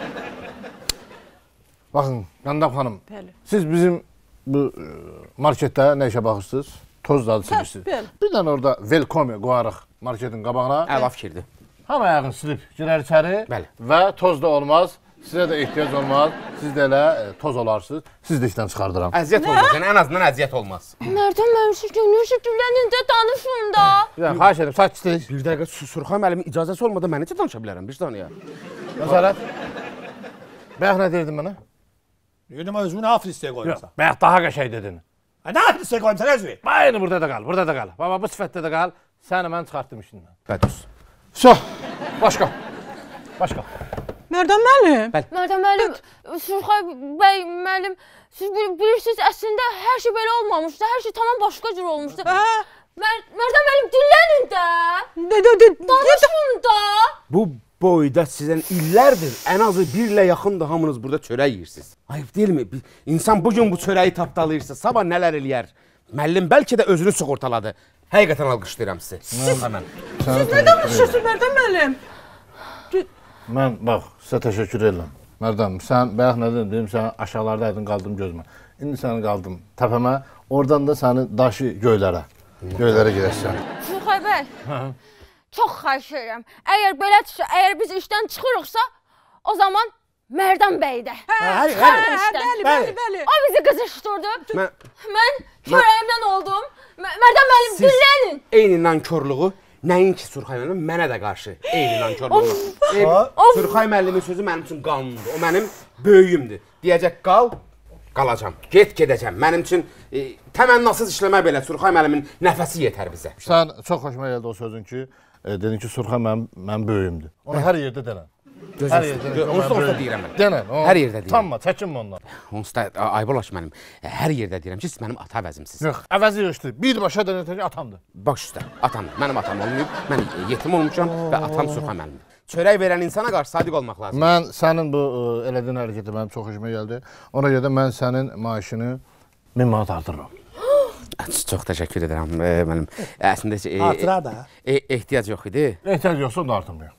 [SPEAKER 2] baxın, Qəndam xanım.
[SPEAKER 3] Bəli.
[SPEAKER 2] Siz bizim bu marketdə nə işə baxırsınız? Toz dadı silirsiniz.
[SPEAKER 3] bəli.
[SPEAKER 2] Bir dənə orada Velkome qoyarıq marketin qabağına.
[SPEAKER 5] Əla fikirdir.
[SPEAKER 2] Hamı ayağını silib girər içəri
[SPEAKER 5] Bəli.
[SPEAKER 2] və toz da olmaz. Sizə də ehtiyac olmaz. Siz də elə toz olarsınız. Siz də işdən çıxardıram.
[SPEAKER 5] Əziyyət olmaz, yəni ən azından əziyyət olmaz.
[SPEAKER 1] Mərdam mənim siz görürsünüz, dilənində danışın da.
[SPEAKER 2] Bir dənə xahiş edirəm, sakitlik.
[SPEAKER 5] Bir dəqiqə Surxay müəllimin icazəsi olmadan mən necə danışa bilərəm? Bir saniyə.
[SPEAKER 2] Nəzarət. Bayaq nə deyirdin mənə?
[SPEAKER 7] Dedim özümü ne hafif isteği koymuşsan.
[SPEAKER 2] Bayaq daha qəşəng dedin.
[SPEAKER 7] Ne hafif isteği koymuşsan özümü?
[SPEAKER 2] Aynı burada da qal. Baba bu sifətdə də qal. Səni mən çıxartdım işindən.
[SPEAKER 5] Bədüz.
[SPEAKER 2] So, başqa.
[SPEAKER 3] Mərdam müəllim.
[SPEAKER 1] Mərdam müəllim, Surxay bəy müəllim, siz bilirsiniz əslində hər şey belə olmamışdı. Hər şey tamam başqa cür olmuşdu. Mərdam müəllim dinlənin də. Danışın da.
[SPEAKER 5] Bu boyda sizin illərdir, ən azı birlə yaxındır hamınız burada çörək yeyirsiniz. Ayıb deyilmi? İnsan bugün bu çörəyi tapdalayırsa, sabah nələr eləyər? Müəllim bəlkə də özünü sığortaladı. Həqiqətən alqışlayıram sizi.
[SPEAKER 3] Siz nə danışırsınız Mərdam müəllim?
[SPEAKER 2] Mən bax, sizə təşəkkür edirəm. Mərdam, sən bayaq nə dedin? Dedim sən aşağılardaydın, qaldım gözümə. İndi səni qaldım təpəmə, oradan da səni daşı göylərə. Göylərə gedəsən.
[SPEAKER 1] Surxay bəy. Çox xahiş edirəm. Əgər belədirsə, əgər biz işdən çıxırıqsa, o zaman Mərdan bəydə.
[SPEAKER 7] Bəli,
[SPEAKER 3] Bəli.
[SPEAKER 1] O bizi qızışdırdı.
[SPEAKER 5] Mən
[SPEAKER 1] Mən körəyimdən oldum. Mərdan müəllim
[SPEAKER 5] Siz-
[SPEAKER 1] dinlənin.
[SPEAKER 5] eyni nankörlüğü nəinki Surxay müəllim mənə də qarşı eyni nankörlüğü. Surxay müəllimin sözü mənim üçün qanundur. O mənim böyüyümdür. Deyəcək qal, qalacam. Gedəcəm. Mənim üçün təmənnasız işləmək belə Surxay müəllimin nəfəsi yetər bizə.
[SPEAKER 2] Sən çox xoşuma gəldi o sözün ki, dedin ki, Surxay mənim böyüyümdür. Onu hər yerdə denən. Hər yerdə
[SPEAKER 5] Onsuz da deyirəm mən.
[SPEAKER 2] Denən.
[SPEAKER 5] Hər yerdə deyirəm.
[SPEAKER 2] Tamma, çəkinmə ondan.
[SPEAKER 5] Onsuz da ayıb olar ki mənim hər yerdə deyirəm ki, siz mənim ata əvəzimsiniz.
[SPEAKER 2] Yox, əvəzi yoxdur. Birbaşa denən ki, atamdır.
[SPEAKER 5] Baş üstə, atamdır. Mənim atam olmayıb. Mən yetim olmuşam və atam Surxay müəllimdir. Çörək verən insana qarşı sadiq olmaq lazımdır.
[SPEAKER 2] Mən sənin bu elədiyin hərəkəti mənim çox xoşuma gəldi. Ona görə də mən sənin maaşını 1000 manat artırıram.
[SPEAKER 5] Çox təşəkkür edirəm mənim. Əslində
[SPEAKER 7] Artırar da.
[SPEAKER 5] ehtiyac yox idi.
[SPEAKER 2] Ehtiyac yoxsa onu da artırmayım.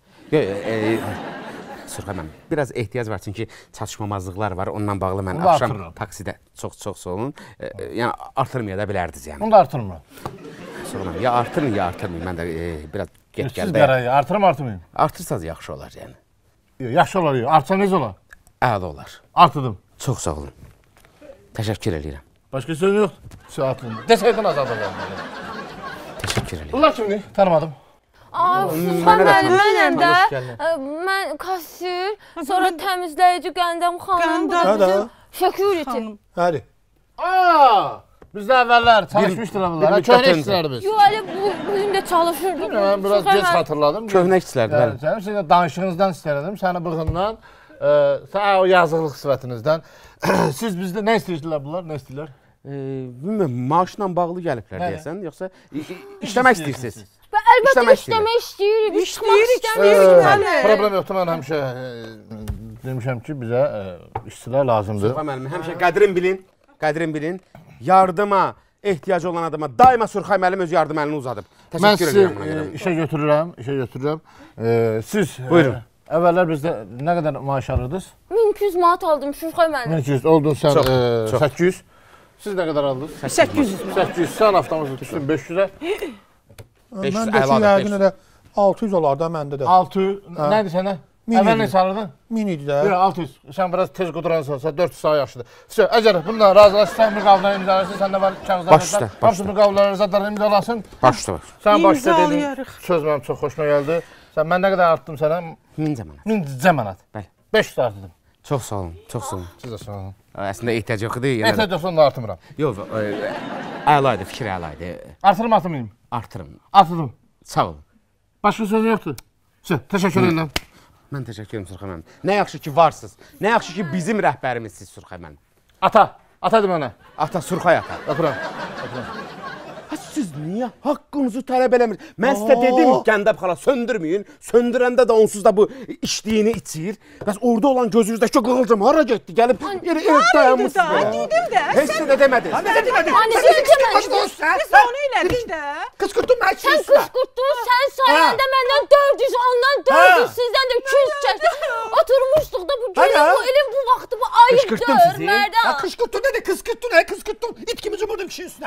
[SPEAKER 5] Surxay müəllim, biraz ehtiyac var çünki çatışmamazlıqlar var. Onunla bağlı mən
[SPEAKER 2] Onu da
[SPEAKER 5] axşam
[SPEAKER 2] artırıram.
[SPEAKER 5] taksidə çox sağ olun. Yəni artırmaya da bilərdiniz yəni.
[SPEAKER 2] Onu da artırmıram.
[SPEAKER 5] Surxay müəllim, ya artırın ya artırmayın. Mən də biraz get
[SPEAKER 2] Siz
[SPEAKER 5] gəldə.
[SPEAKER 2] qərayı artırım artırmayım.
[SPEAKER 5] Artırsanız yaxşı olar yəni.
[SPEAKER 2] Yox, yaxşı olar yox. Artsa necə olar?
[SPEAKER 5] Əla olar.
[SPEAKER 2] Artırdım.
[SPEAKER 5] Çox sağ olun. Təşəkkür edirəm.
[SPEAKER 2] Başqa söz yox. Saatın. Desəydin azad olardım.
[SPEAKER 5] Təşəkkür edirəm.
[SPEAKER 2] Bunlar kimdir? Tanımadım.
[SPEAKER 1] Surxay
[SPEAKER 5] Mənə də
[SPEAKER 1] müəllim mənəm də.
[SPEAKER 5] Hoş gəldin.
[SPEAKER 1] Mən kassir, sonra təmizləyici Qəndəm xanım, bu da
[SPEAKER 7] Hə də.
[SPEAKER 1] bizim security.
[SPEAKER 7] Bəli.
[SPEAKER 2] Bizdə əvvəllər çalışmışdılar bunlar.
[SPEAKER 5] bir
[SPEAKER 2] Köhnə
[SPEAKER 5] müddət
[SPEAKER 2] işçilər biz.
[SPEAKER 1] Yo, elə bu gün də çalışırdı.
[SPEAKER 2] Mən biraz
[SPEAKER 1] Surxay
[SPEAKER 2] gec
[SPEAKER 1] müəllim-
[SPEAKER 2] xatırladım.
[SPEAKER 5] Köhnə işçilərdir bəli.
[SPEAKER 2] Sənin sizə danışığınızdan istəyirdim, səni bığından, sən o yazıqlıq sifətinizdən. Siz bizdə nə istəyirdilər bunlar, nə istəyirlər?
[SPEAKER 5] Bilmirəm, maaşla bağlı gəliblər deyəsən, yoxsa işləmək istəyirsiniz?
[SPEAKER 1] Və əlbəttə
[SPEAKER 5] İşləmək
[SPEAKER 1] işləmək istəyirik, biz çıxmaq istəmirik.
[SPEAKER 2] Problem yoxdur, mən həmişə demişəm ki, bizə işçilər lazımdır.
[SPEAKER 5] Surxay müəllim, həmişə qədrin bilin. Yardıma ehtiyacı olan adama daima Surxay müəllim öz yardım əlini uzadıb.
[SPEAKER 2] Mən
[SPEAKER 5] Təşəkkür
[SPEAKER 2] sizi
[SPEAKER 5] edirəm buna görə.
[SPEAKER 2] işə götürürəm. Siz
[SPEAKER 5] Buyurun.
[SPEAKER 2] Əvvəllər bizdə nə qədər maaş alırdınız?
[SPEAKER 1] 1200 manat aldım Surxay müəllim.
[SPEAKER 2] 1200, oldun sən
[SPEAKER 5] Çox.
[SPEAKER 2] 800. Siz nə qədər aldınız?
[SPEAKER 3] 800.
[SPEAKER 2] 800, sən avtomata düşdün 500-ə.
[SPEAKER 5] 500
[SPEAKER 7] Məndə ki,
[SPEAKER 5] əladır,
[SPEAKER 7] yəqin elə 600 olar da məndə də.
[SPEAKER 2] 600, nədir sənə? Əvvəl neçə alırdın?
[SPEAKER 7] 1000 idi də.
[SPEAKER 2] Yox, 600. Sən biraz tez quduransan, 400 saat yaxşıdır. Əgər bununla razılaşırsan, müqavilələri imzalasın, səndə var kağızlar.
[SPEAKER 5] Baş üstə, baş
[SPEAKER 2] Hamısı müqavilələri zadlar imzalasın.
[SPEAKER 5] Baş üstə baş.
[SPEAKER 2] Sən başda dedin,
[SPEAKER 3] İmzalayarıq.
[SPEAKER 2] söz mənim çox xoşuma gəldi. Mən nə qədər artdım sənə?
[SPEAKER 5] 1000 manat.
[SPEAKER 2] 1000 manat.
[SPEAKER 5] Bəli.
[SPEAKER 2] 500 artırdım.
[SPEAKER 5] Çox sağ olun, çox sağ olun.
[SPEAKER 2] Siz də sağ olun.
[SPEAKER 5] Əslində ehtiyac yox idi. Yenə də
[SPEAKER 2] Ehtiyac yoxsa onu da artırmıram.
[SPEAKER 5] yox, əla idi, fikir əla idi.
[SPEAKER 2] Artırım artırmayayım.
[SPEAKER 5] Artırım.
[SPEAKER 2] Artırdım.
[SPEAKER 5] Sağ olun.
[SPEAKER 2] Başqa söz yoxdur. Təşəkkür edirəm.
[SPEAKER 5] Mən təşəkkür edirəm Surxay müəllim. Nə yaxşı ki varsınız. Nə yaxşı ki bizim rəhbərimizsiz Surxay müəllim.
[SPEAKER 2] Atadır mənə.
[SPEAKER 5] Ata Surxay ata.
[SPEAKER 2] Öpürəm.
[SPEAKER 5] Ha, siz niyə haqqınızı tələb eləmirsiniz? Mən sizə dedim, Gəndəb xala söndürməyin. Söndürəndə də onsuz da bu içdiyini içir. Bəs orada olan gözünüzdəki qığılcım hara getdi? Gəlib dayanmışsınız.
[SPEAKER 3] Dedim də.
[SPEAKER 5] Heç nə demədiniz.
[SPEAKER 1] Hani siz deməlisiniz.
[SPEAKER 3] Biz onu elədik də.
[SPEAKER 7] Qışqırtdın mən
[SPEAKER 1] Sən qışqırtdın, sən sayəndə məndən 400, ondan 400, sizdən də 200 çəkdi. Oturmuşduq da bu günün, bu ilin bu vaxtı, bu
[SPEAKER 5] Qışqırtdım
[SPEAKER 1] ayıbdır,
[SPEAKER 5] sizi.
[SPEAKER 1] Mərdan.
[SPEAKER 7] Qışqırtdın dedi, qışqırtdın. İt kimi cumurdum kişinin üstünə.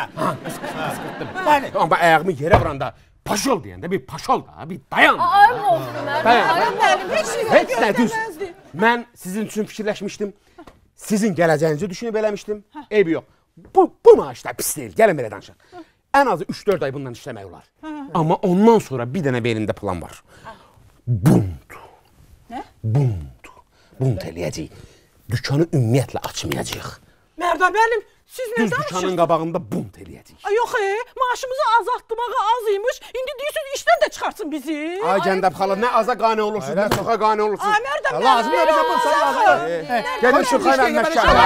[SPEAKER 5] Bəli. Amma ayağımı yerə vuranda paşol deyəndə bir paşol da, bir dayan.
[SPEAKER 1] Ayıb olsun, Mərdan.
[SPEAKER 5] Dayan.
[SPEAKER 3] Heç
[SPEAKER 5] Heç nə düz. Mən sizin üçün fikirləşmişdim. Sizin gələcəyinizi düşünüb eləmişdim. Eybi yox. Bu maaşlar pis deyil. Gəlin belə danışaq. Ən azı 3-4 ay bundan işləmək olar. Amma ondan sonra bir dənə beynimdə plan var. Bund.
[SPEAKER 3] Nə?
[SPEAKER 5] Bund. Bund eləyəcəyik. Dükkanı ümumiyyətlə açmayacağıq.
[SPEAKER 3] Mərdan müəllim, siz nə
[SPEAKER 5] Düz
[SPEAKER 3] danışırsınız?
[SPEAKER 5] dükkanın qabağında bund eləyəcəyik.
[SPEAKER 3] Yox, maaşımızı azaltmağa az imiş. İndi deyirsiniz işdən də çıxartsın bizi.
[SPEAKER 5] Ay Gəndəb xala, nə aza qane olursunuz, nə çoxa qane olursunuz.
[SPEAKER 3] Ay Mərdan müəllim.
[SPEAKER 7] Lazım da bizə bu sən lazım.
[SPEAKER 5] Gəlin Surxay müəllimə şəhərə.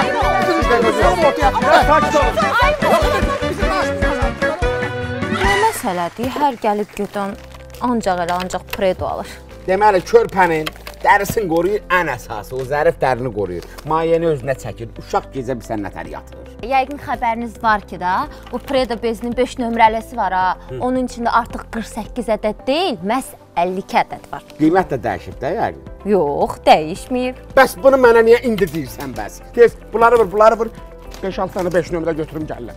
[SPEAKER 1] Nə məsələdir? Hər gəlib gedən ancaq predo alır.
[SPEAKER 5] Deməli, körpənin dərisini qoruyur, ən əsası, o zərif dərini qoruyur. Mayəni özünə çəkir, uşaq gecə bir sən nətər yatır.
[SPEAKER 1] Yəqin xəbəriniz var ki da, bu predo bezinin 5 nömrələsi var ha. Onun içində artıq 48 ədəd deyil, məhz 52 ədəd var.
[SPEAKER 5] Qiymət də dəyişib də yəqin.
[SPEAKER 1] Yox, dəyişməyib.
[SPEAKER 5] Bəs bunu mənə niyə indi deyirsən bəs? Tez, bunları vur. 5-6 dənə 5 nömrə götürüm gəlirlər.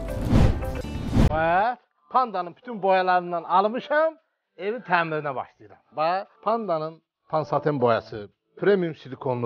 [SPEAKER 2] Pandanın bütün boyalarından almışam, evin təmirinə başlayıram. Pandanın pansaten boyası premium silikonludur.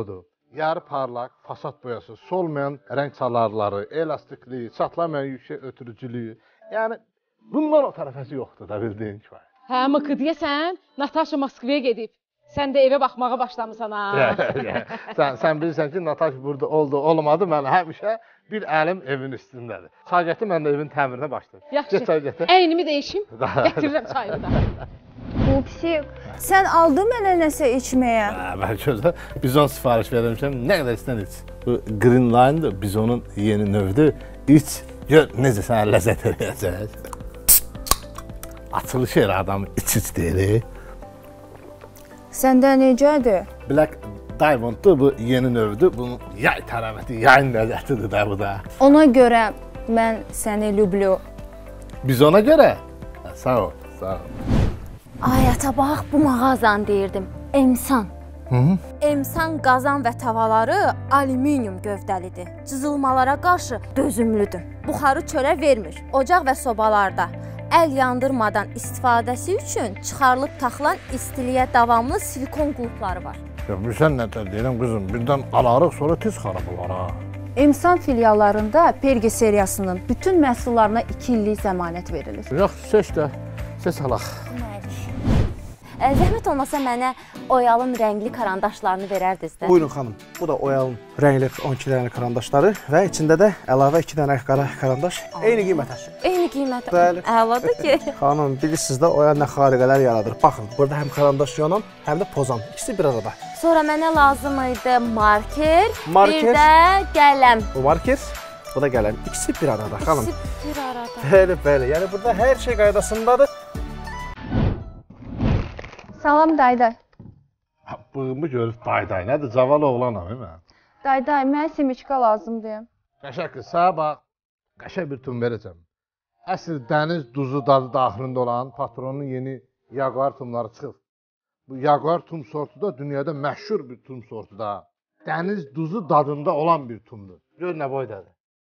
[SPEAKER 2] yarı parlaq fasad boyası, solmayan rəng çalarları, elastikliyi, çatlamayan yüksək ötürücülüyü. Yəni bundan o tərəfəsi yoxdur da bildiyin kimi.
[SPEAKER 8] Hə, mıqı deyəsən, Natasha Moskvaya gedib. Sən də evə baxmağa başlamısan ha.
[SPEAKER 2] Sən bilirsən ki, Natasha burada oldu, olmadı, mən həmişə bir əlim evin üstündədir. Çay gətir, mən də evin təmirinə başlayım.
[SPEAKER 8] Yaxşı,
[SPEAKER 2] çay gətir.
[SPEAKER 8] əynimi dəyişim, gətirirəm çayını da.
[SPEAKER 1] Pupsi, sən aldın mənə nəsə içməyə?
[SPEAKER 2] Bəlkə də bizon sifariş vermişəm, nə qədər istən iç. Bu Green Line-dır, bizonun yeni növüdür. İç, gör necə sənə ləzzət eləyəcək. Açılış elə adamı iç deyir.
[SPEAKER 1] Səndə necədir?
[SPEAKER 2] Black Diamond-dur, bu yeni növdür. Bunun yay tərəvəti, yayın ləzzətidir də bu da.
[SPEAKER 1] Ona görə mən səni lüblü.
[SPEAKER 2] Biz ona görə? Sağ ol, sağ ol.
[SPEAKER 1] Ay ata bax, bu mağazanı deyirdim. Emsan. Emsan qazan və tavaları alüminium gövdəlidir. Cızılmalara qarşı dözümlüdür. Buxarı çölə vermir. Ocaq və sobalarda əl yandırmadan istifadəsi üçün çıxarılıb taxılan istiliyə davamlı silikon qulpları var.
[SPEAKER 2] Sən nə deyirəm qızım, birdən alarıq, sonra tez xarab olar ha.
[SPEAKER 9] Emsan filiallarında Pergi seriyasının bütün məhsullarına 2 illik zəmanət verilir.
[SPEAKER 2] Yaxşı, seç də, seç alaq.
[SPEAKER 1] Zəhmət olmasa mənə Oyalın rəngli karandaşlarını verərdiniz də.
[SPEAKER 6] Buyurun xanım, bu da Oyalın rəngli 12 dənə karandaşları və içində də əlavə 2 dənə qara karandaş eyni qiymətə.
[SPEAKER 1] Eyni qiymətə.
[SPEAKER 6] Bəli.
[SPEAKER 1] Əladır ki.
[SPEAKER 6] Xanım, bilirsiniz də Oyal nə xariqələr yaradır. Baxın, burada həm karandaş yonan, həm də pozan. İkisi bir arada.
[SPEAKER 1] Sonra mənə lazım idi marker,
[SPEAKER 6] Marker.
[SPEAKER 1] bir də qələm.
[SPEAKER 6] Bu marker, bu da qələm. İkisi bir arada xanım.
[SPEAKER 1] İkisi bir arada.
[SPEAKER 6] Bəli, bəli. Yəni burada hər şey qaydasındadır.
[SPEAKER 9] Salam dayda.
[SPEAKER 2] Bığımı görüb dayday, nədir? Caval oğlanam mən.
[SPEAKER 9] Dayda, mənə simiçka lazımdır.
[SPEAKER 2] Qəşəng qız, sağ bax, qəşəng bir tum verəcəm. Əsl dəniz duzu dadı daxilində olan patronun yeni Jaguar tumları çıxıb. Bu Jaguar tum sortu da dünyada məşhur bir tum sortu da. Dəniz duzu dadında olan bir tumdur. Gör nə boydadır.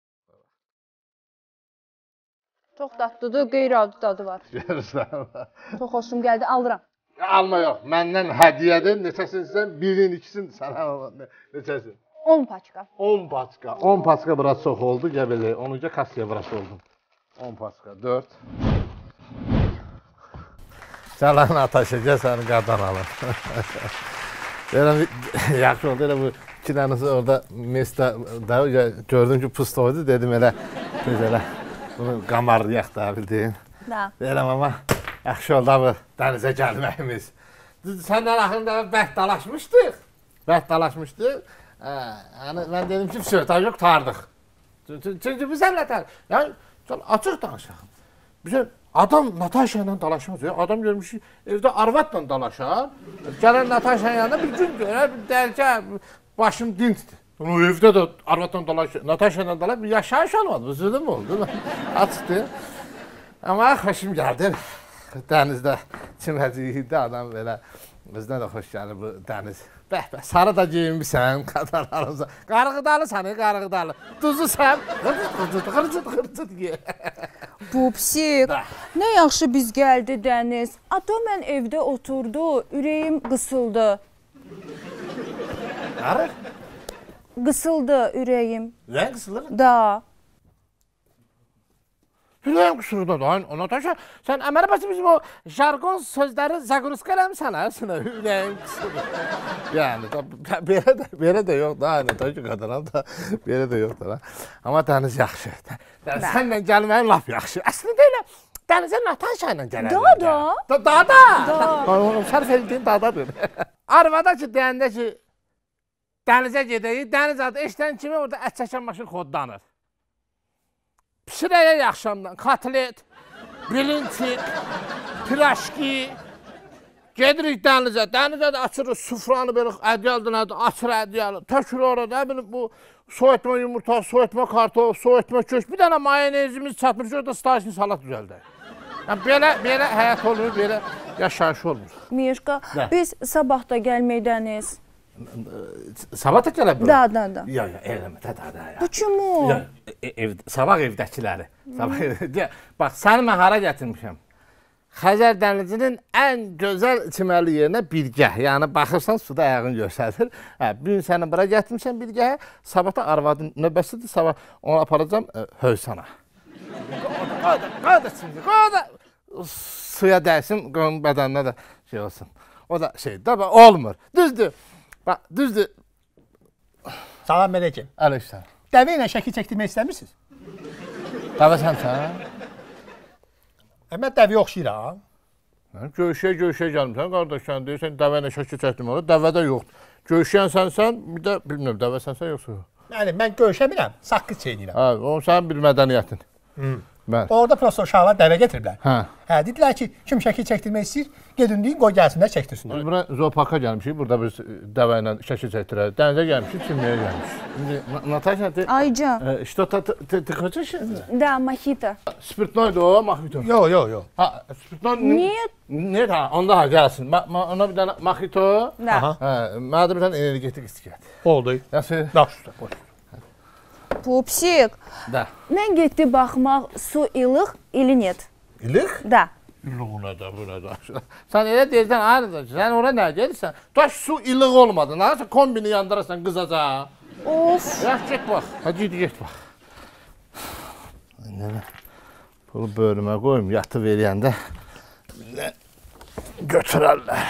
[SPEAKER 9] Çox dadlıdır, qeyri-adi dadı var.
[SPEAKER 2] Görürsən.
[SPEAKER 9] Çox xoşum gəldi, alıram.
[SPEAKER 2] Alma yox, məndən hədiyyədir. Neçəsini sən? Birin, ikisini sənə neçəsin?
[SPEAKER 9] 10 paçka.
[SPEAKER 2] 10 paçka. 10 paçka biraz çox oldu, gəbəli. 10-ca kassaya biraz oldum. 10 paçka, 4. Səlan Ataşa, gəl səni qardan alır. Yaxşı oldu, elə bu 2 dənəsi orada mesdə gördüm ki, pustoydu, dedim elə, bunu qamarlayaq da, bildin. Deyirəm, amma yaxşı oldu bu dənizə gəlməyimiz. Səndən axırında bəhd dalaşmışdıq. Mən dedim ki, söhbət yox, qurtardıq. Çünki biz ələtər. Yəni, açıq danışaq. Bizə adam Natasha ilə dalaşmaz. Adam görmüş ki, evdə arvadla dalaşar. Gələn Natasha yanına bir gün görər, bir dərcə başım dincdir. Evdə də arvadla dalaşır. Natasha ilə dalaşır, bir yaşayış olmadı. Bu zülüm oldu. Açıqdır. Amma xoşum gəldi. Dənizdə çiməcəyində adam belə, bizdən də xoş gəlir bu dəniz. Bəh, sarı da geyinmişsən, qadarlarımıza. Qarğıdalı səni, qarğıdalı. Duzu sən, xırcıd ye.
[SPEAKER 3] Pupsik, nə yaxşı biz gəldi dəniz. Ata mən evdə oturdu, ürəyim qısıldı.
[SPEAKER 2] Qarı?
[SPEAKER 3] Qısıldı ürəyim.
[SPEAKER 2] Ürəyin qısılır?
[SPEAKER 3] Da.
[SPEAKER 2] Ürəyim qısıldı da, Natasha. Sən əmələ bəsi bizim o jargon sözləri zaqruska eləmişsən, hə? Ürəyim qısıldı. Yəni, belə də yox da, Natasha qadınam da, belə də yox da. Amma dəniz yaxşı. Sənlə gəlməyin laf yaxşı. Əslində elə dənizə Natasha ilə gələrlər. Da. Sərf edildiyin dadadır. Arvada ki, deyəndə ki, dənizə gedəyik, dəniz adı eşdən kimi orada ət çəkən maşın xodlanır. Pişirəyək axşamdan, kotlet, bilinçik, piraşki, gedirik dənizə də açırıq sufranı belə ədyaldan açır ədyalı, tökür orada, bu soyutma yumurta, soyutma kartof, soyutma köş, bir dənə mayonezimiz çatmır ki, orada stajni salat düzəldək. Yəni, belə həyat olmur, belə yaşayış olmur.
[SPEAKER 3] Mişka, biz sabah da gəlməkdəniz.
[SPEAKER 2] Sabah da gələ bura?
[SPEAKER 3] Da.
[SPEAKER 2] Yox, eləmə, da.
[SPEAKER 3] Bu kim o?
[SPEAKER 2] Sabah evdəkiləri. Bax, səni mən hara gətirmişəm? Xəzər dənizinin ən gözəl içməli yerinə Bilgəh. Yəni baxırsan suda ayağın göstərir. Hə, bu gün səni bura gətirmişəm Bilgəhə. Sabah da arvadın növbəsidir. Sabah onu aparacağam Hövsana. Qoy da suya dəysin, qonun bədəninə də şey olsun. O da şey, da olmur. Düzdür. Bax, düzdür.
[SPEAKER 7] Salam Mələkəm.
[SPEAKER 2] Əleyhissalam.
[SPEAKER 7] Dəvə ilə şəkil çəkdirmək istəmirsiniz?
[SPEAKER 2] Dəvə sənsən?
[SPEAKER 7] Mən dəvəyə oxşayıram.
[SPEAKER 2] Göyşəyə gəlmişsən, qardaşlar deyirsən, dəvə ilə şəkil çəkdirmək olur. Dəvə də yoxdur. Göyşəyən sənsən, bir də bilmirəm, dəvə sənsən yoxsa yox.
[SPEAKER 7] Yəni, mən göyşəmirəm, saqqız çeynirəm.
[SPEAKER 2] Hə, o sənin bir mədəniyyətin.
[SPEAKER 7] Orada prosto uşaqlar dəvə getiriblər.
[SPEAKER 2] Hə,
[SPEAKER 7] dedilər ki, kim şəkil çəkdirmək istəyir, gedin deyin, qoy gəlsinlər, çəkdirsinlər.
[SPEAKER 2] Bura zooparka gəlmişik, burada biz dəvə ilə şəkil çəkdirək. Dənizə gəlmişik, çimməyə gəlmişik. İndi Natasha,
[SPEAKER 9] Ayca.
[SPEAKER 2] Что ты хочешь?
[SPEAKER 9] Да, мохито.
[SPEAKER 2] Spirtnoydu o, mojito.
[SPEAKER 7] Yox.
[SPEAKER 2] Ha, spirtnoy.
[SPEAKER 9] Нет.
[SPEAKER 2] Нет, ha, onda ha gəlsin. Ona bir dənə mojito.
[SPEAKER 9] Да.
[SPEAKER 2] Hə, mənə də bir dənə energetik istəyət.
[SPEAKER 7] Oldu.
[SPEAKER 2] Nasıl?
[SPEAKER 7] Yaxşı, boş.
[SPEAKER 9] Pupsik.
[SPEAKER 2] Da.
[SPEAKER 9] Mən getdi baxmaq su ilıq ili net.
[SPEAKER 2] İlıq?
[SPEAKER 9] Da.
[SPEAKER 2] İlıq da, bu nə da. Sən elə deyirsən, ayrıca, sən ora nə gelirsən? Taş su ilıq olmadı. Nasıl kombini yandırırsan qızaca?
[SPEAKER 9] Of.
[SPEAKER 2] Yax, get bax. Hadi get bax. Nənə, pulu bölümə qoyum, yatı verəndə götürərlər.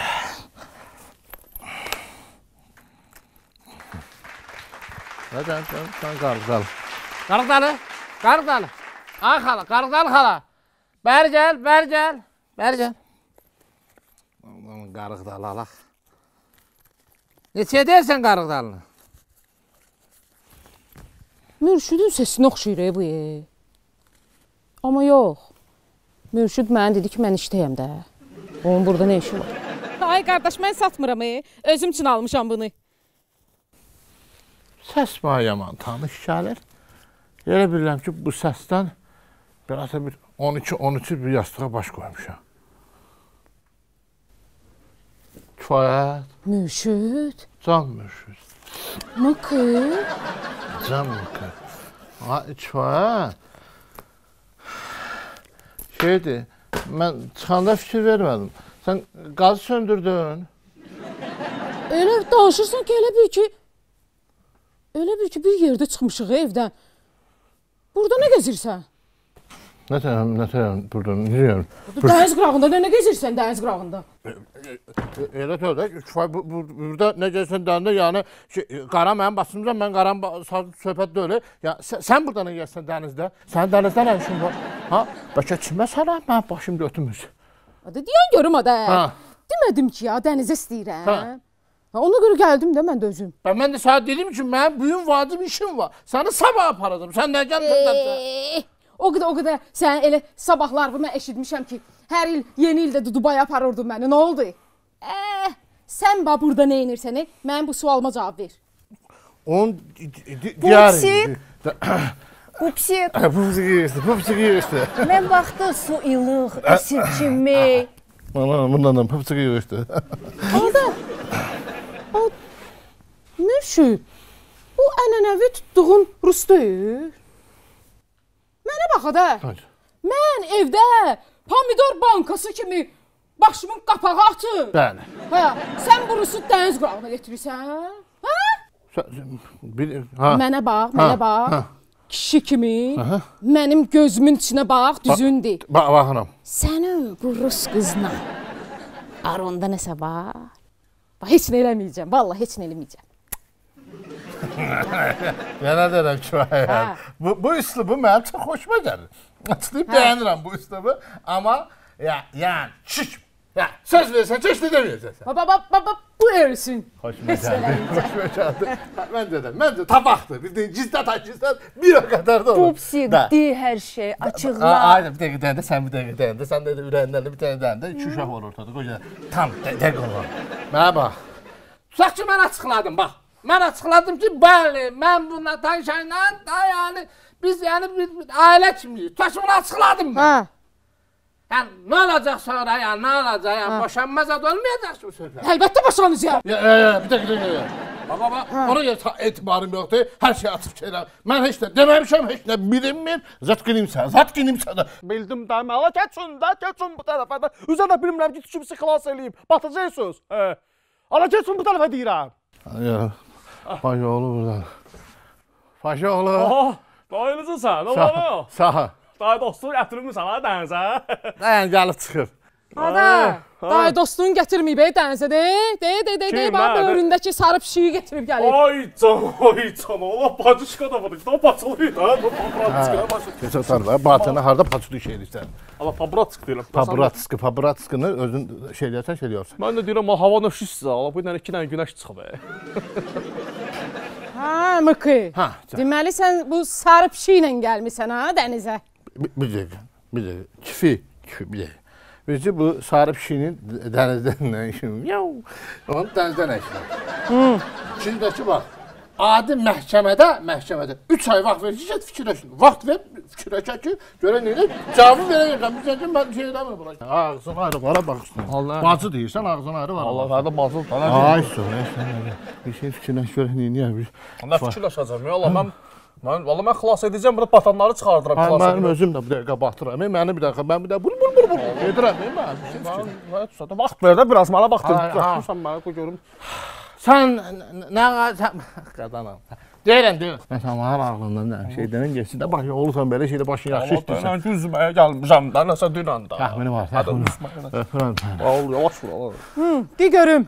[SPEAKER 2] Sən qarıqdalı. Qarıqdalı. Ay xala, qarıqdalı xala. Bəri gəl. Qarıqdalı alaq. Neçəyə deyirsən qarıqdalını?
[SPEAKER 8] Mürşidin sesini oxşayır bu. Amma yox. Mürşid mənə dedi ki, mən işdəyəm də. Onun burada nə işi var? Ay qardaş, mən satmıram. Özüm üçün almışam bunu.
[SPEAKER 2] Səs bana yaman tanış gəlir. Elə bilirəm ki, bu səsdən biraz da bir 12-13 bir yastığa baş qoymuşam. Kifayət.
[SPEAKER 8] Mürşid.
[SPEAKER 2] Can Mürşid.
[SPEAKER 8] Mıkı.
[SPEAKER 2] Can Mıkı. Kifayət. Şeydir, mən çıxanda fikir vermədim. Sən qazı söndürdün.
[SPEAKER 8] Elə danışırsan ki, elə bil ki, bir yerdə çıxmışıq evdən. Burada nə gezirsən?
[SPEAKER 2] Nətəyəm, burada, necəyəm?
[SPEAKER 8] Dəniz qırağında nə gezirsən dəniz qırağında?
[SPEAKER 2] Elə tövdə, burada nə gəlsən dənində, yəni, qara mənim basımcan, mən qaram söhbət deyil. Sən burada nə gəlsən dənizdə? Sənin dənizdə nə işin var? Bəlkə çimə sənə, mən başım götürmüş.
[SPEAKER 8] Deyən görüm adə. Demədim ki, ya, dənizə istəyirəm. Ona görə gəldim də mən də özüm.
[SPEAKER 2] Mən də sənə dedim ki, mənim bugün vacib işim var. Səni sabah aparacam. Sən nə gəlmədin?
[SPEAKER 8] O qədər sən elə sabahlar mən eşitmişəm ki, hər il yeni ildə Dubaya aparırdın məni. Nə oldu? Sən bax burada nə edirsən? Mənim bu sualıma cavab ver.
[SPEAKER 9] Pupsik.
[SPEAKER 2] Pupsik yığışdı.
[SPEAKER 9] Mən baxdı su ilıq, əsir kimi.
[SPEAKER 2] Bundan pupsik yığışdı.
[SPEAKER 8] Mürşid, bu ənənəvi tutduğun rus deyil. Mənə bax da. Mən evdə pomidor bankası kimi başımın qapağı açır.
[SPEAKER 2] Bəli.
[SPEAKER 8] Sən bu rusu dəniz qırağına getirirsən? Mənə bax. Kişi kimi mənim gözümün içinə bax, düzündür.
[SPEAKER 2] Baxıram.
[SPEAKER 8] Sənin bu rus qızla aronda nəsə var? Heç nə eləməyəcəm, vallahi heç nə eləməyəcəm.
[SPEAKER 2] Mənə deyirəm kifayət. Bu üslubu mənim çox xoşuma gəlir. Açlayıb bəyənirəm bu üslubu. Amma, yəni, söz versən, keçdi deməyəcəksən.
[SPEAKER 8] Bu erisin.
[SPEAKER 2] Xoşuma gəldi. Məncə tabaqdır. Bildiğin gizlət, bir o qədər də olur.
[SPEAKER 9] Pupsik, de hər şey, açıqla.
[SPEAKER 2] Aynen, bir dəqiqə deyəndə, sən bir dəqiqə deyəndə, sən də ürəyindən bir dəqiqə deyəndə, 2 uşaq var ortada. Qoy tam dəqiq olur. Mənə bax. Tutaq ki, mən açıqladım, bax. Mən açıqladım ki, bəli, mən bu Natasha ilə da, yəni, biz bir ailə kimiyik. Tutaq ki, bunu açıqladım mən. Yəni, nə olacaq sonra, yəni, nə olacaq, yəni, boşanmaz ad olmayacaq ki, bu sözlər.
[SPEAKER 8] Əlbəttə boşanacaq.
[SPEAKER 2] Bir dəqiqə. Baba, ona görə etibarım yoxdur, hər şey atıb şeylər. Mən heç nə deməmişəm, heç nə bilinmir. Zat qinimsə də.
[SPEAKER 6] Bildim də, ala keçin bu tərəfə də. Üzə də bilmirəm ki, kimisi xilas eləyib. Batacaqsınız. Ala keçin bu tərəfə deyirəm.
[SPEAKER 2] Paşaoğlu buradan. Paşaoğlu.
[SPEAKER 6] Dayınızın sən, oğlanı.
[SPEAKER 2] Sağ.
[SPEAKER 6] Dayı dostunu gətirmirsən ha dənizə.
[SPEAKER 2] Dayan, gəlib çıxır.
[SPEAKER 8] Ada, dayı dostunu gətirməyib dənizə de. De, bax böyründəki sarı pişiyi gətirib gəlib.
[SPEAKER 6] Ay can, ola paçışka da var. İşte paçılıydı ha. Paçışka başlayır.
[SPEAKER 2] Keçək var, batını harda paçılıq şey edirsən.
[SPEAKER 6] Ama pabratsk deyirəm.
[SPEAKER 2] Pabratskını özün şey eləyirsən.
[SPEAKER 6] Mən də deyirəm, hava nöşüsüz ala. Bu ilə 2 dənə günəş çıxıb.
[SPEAKER 8] Ha, Mıkı. Deməli sən bu sarı pişi ilə gəlmisən ha dənizə.
[SPEAKER 2] Bir dəqiqə. Kifi, bir dəqiqə. Birisi bu sarı pişinin dənizdən nə işi? Onun dənizdən nə işi? İkincisi bax, adi məhkəmədə 3 ay vaxt verir ki, get fikirləşin. Vaxt ver, fikirləşək ki, görən elə cavabı verəyirəm. Bizəcəm, mən şey eləmir bura. Ağzın ayrı var, baxsın. Bacı deyirsən, ağzın ayrı var.
[SPEAKER 6] Allah verdi bacı.
[SPEAKER 2] Ay, sonra bir şey fikirləş görək, neyini?
[SPEAKER 6] Nə fikirləşəcəm ya, Allah, mən xilas edəcəm, burada batanları çıxardıram.
[SPEAKER 2] Mənim özüm də bir dəqiqə batıram. Mən bir dəqiqə bul edirəm.
[SPEAKER 6] Mən vaxt ver də biraz mənə baxdırım. Mənə qoy görüm.
[SPEAKER 2] Sən nə qadanam. Deyirəm. Mən sənin ağlından nə şeydən geçsin də bax, olursan belə şeydə başın yaxşı işdirsən.
[SPEAKER 6] Mən üzməyə gəlmişəm də, nəsə deyirəm də.
[SPEAKER 2] Təxmini var. Öpürəm səni.
[SPEAKER 6] Yavaş vur.
[SPEAKER 8] De görüm.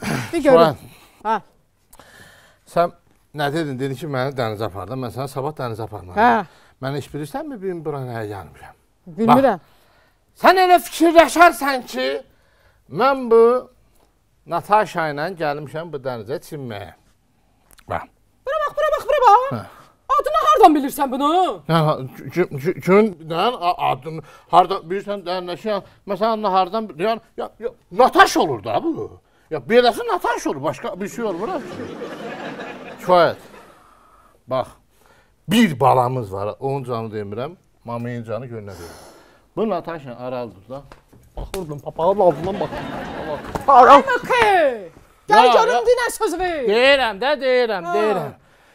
[SPEAKER 2] Sən nə dedin? Dedin ki, məni dənizə apardın. Mən sənə sabah dənizə aparmalıyım. Mən heç bilirsənmi, benim bura nəyə gəlmişəm?
[SPEAKER 8] Bilmirəm.
[SPEAKER 2] Sən elə fikirləşərsən ki, mən bu Natasha ilə gəlmişəm bu dənizə çinməyə. Bax.
[SPEAKER 8] Bura bax. Adını hardan bilirsən bunu?
[SPEAKER 2] Adını hardan bilirsən dənizə? Məsələn, hardan bilirsən? Natasha olur da bu. Beləsi Natasha olur, başqa bir şey olmur. Kifayət. Bax, bir balamız var, onun canı demirəm, Mamiyin canı gönlə verir. Bu Natasha Araldır da.
[SPEAKER 6] Baxırdım, papağın altından bax.
[SPEAKER 8] Ay Mıkı! Gəl görüm dinə söz ver.
[SPEAKER 2] Deyirəm.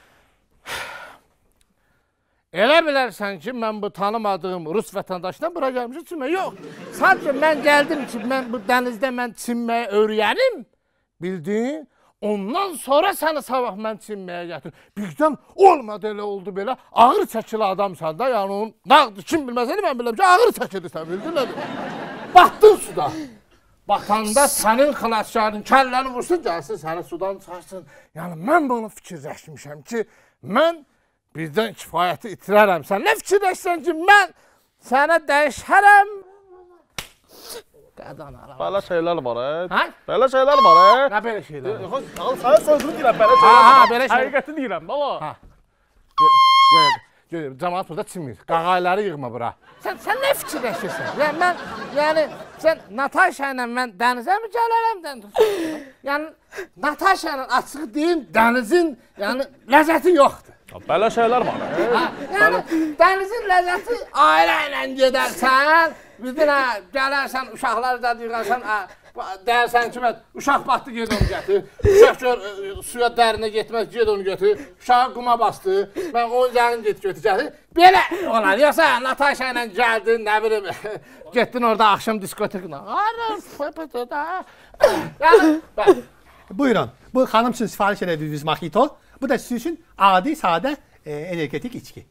[SPEAKER 2] Elə bilərsən ki, mən bu tanımadığım Rus vətəndaşdan bura gəlmişim çinməyə. Yox, sadəcə mən gəldim ki, mən bu dənizdə mən çinməyə öyrənim. Bildin? Ondan sonra səni sabah mən çinməyə gətirim. Birdən olmadı elə oldu belə. Ağır çəkili adamsan da, yəni onun nağdı, kim bilməsəni mən biləm ki, ağır çəkilirsən, bildin nədir? Batdın suda. Batanda sənin xilaskarın kəlləni vursun, gəlsin səni sudan çıxarsın. Yəni mən bunu fikirləşmişəm ki, mən birdən kifayəti itirərəm. Sən nə fikirləşsən ki, mən sənə dəyişərəm.
[SPEAKER 6] Belə şeylər var,
[SPEAKER 2] Hə?
[SPEAKER 6] Belə şeylər var,
[SPEAKER 2] Nə belə şeylər?
[SPEAKER 6] Sənə sözünü deyirəm, belə şeylər var.
[SPEAKER 2] Belə şeylər.
[SPEAKER 6] Həqiqəti deyirəm, bala.
[SPEAKER 2] Cəmaat burada çinmir. Qağayları yığma bura. Sən nə fikirləşirsən? Yəni, sən Natasha ilə mən dənizə mi gələrəm? Yəni, Natasha ilə açıq deyim, dənizin ləzzəti yoxdur.
[SPEAKER 6] Belə şeylər var,
[SPEAKER 2] Yəni, dənizin ləzzəti ailə ilə gedərsən, gələrsən, uşaqları da yığarsan, dərsən ki, uşaq batdı, ged onu gətir. Uşaq gör, suya dərinə getməz, ged onu götür. Uşağı quma bastı, mən onu gəlin götür gətir. Belə olar, yoxsa Natasha ilə gəldin, nə bilim, getdin orada axşam diskoteklə.
[SPEAKER 7] Buyurun, bu xanım üçün sifariş edədiyiniz mojito, bu da sizin üçün adi, sadə, energetik içki.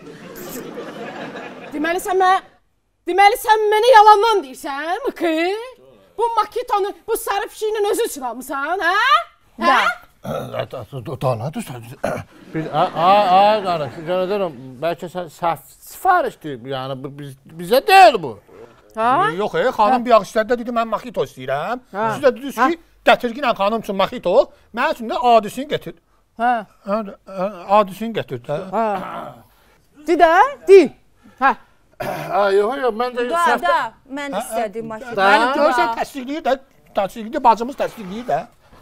[SPEAKER 8] Deməli sən mənə yalandan deyirsən, Mıkı? Bu makitonu, bu sarı pişiylə özü üçün almısan, hə?
[SPEAKER 2] Dana düşsən. Ay qardaş, görürəm, bəlkə sən səhv sifarişdir, yəni bizə deyil bu.
[SPEAKER 7] Yox, xanım bir istədi dedi, mən mojito istəyirəm. Siz də dediniz ki, gətirginən xanım üçün mojito, mən üçün də adisini getir. Adisini getir də.
[SPEAKER 8] De. Hə.
[SPEAKER 2] Yox, mən də
[SPEAKER 1] Da, mən istədim maşını.
[SPEAKER 7] Mənim görürsən təsdiqləyir də, bacımız təsdiqləyir də.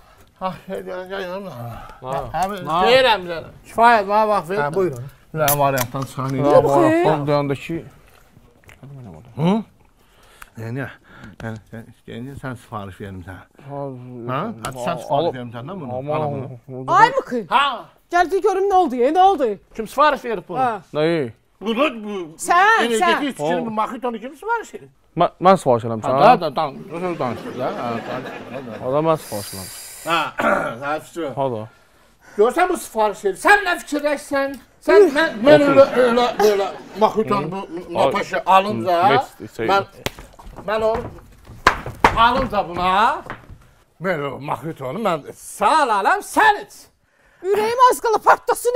[SPEAKER 2] Deyirəm bizə. Kifayət, mənə vaxt ver.
[SPEAKER 7] Buyurun.
[SPEAKER 2] Bir variantdan çıxan
[SPEAKER 6] Onun yanındakı...
[SPEAKER 2] Yəni, Sən sifariş verim sənə. Ha? Hadi sən sifariş verim səndən bunu.
[SPEAKER 3] Ay mı kız?
[SPEAKER 2] Ha!
[SPEAKER 3] Gəldi görüm nə oldu ya? Nə oldu?
[SPEAKER 2] Kim sifariş verib bunu?
[SPEAKER 6] Nəyi?
[SPEAKER 3] Sən.
[SPEAKER 2] İçkinin maxitonu kim sifariş verib?
[SPEAKER 6] Mən sifariş eləmişəm.
[SPEAKER 2] Da, danış.
[SPEAKER 6] Adam mən sifariş eləmişəm.
[SPEAKER 2] Ha, fikir.
[SPEAKER 6] Hada.
[SPEAKER 2] Görsən bu sifariş verib. Sən nə fikirləşsən? Sən mən elə maxitonu bu Natasha alınca mən onu alınca buna mən o maxitonu mən sağ alam sən iç.
[SPEAKER 3] Ürəyim az qala partlasın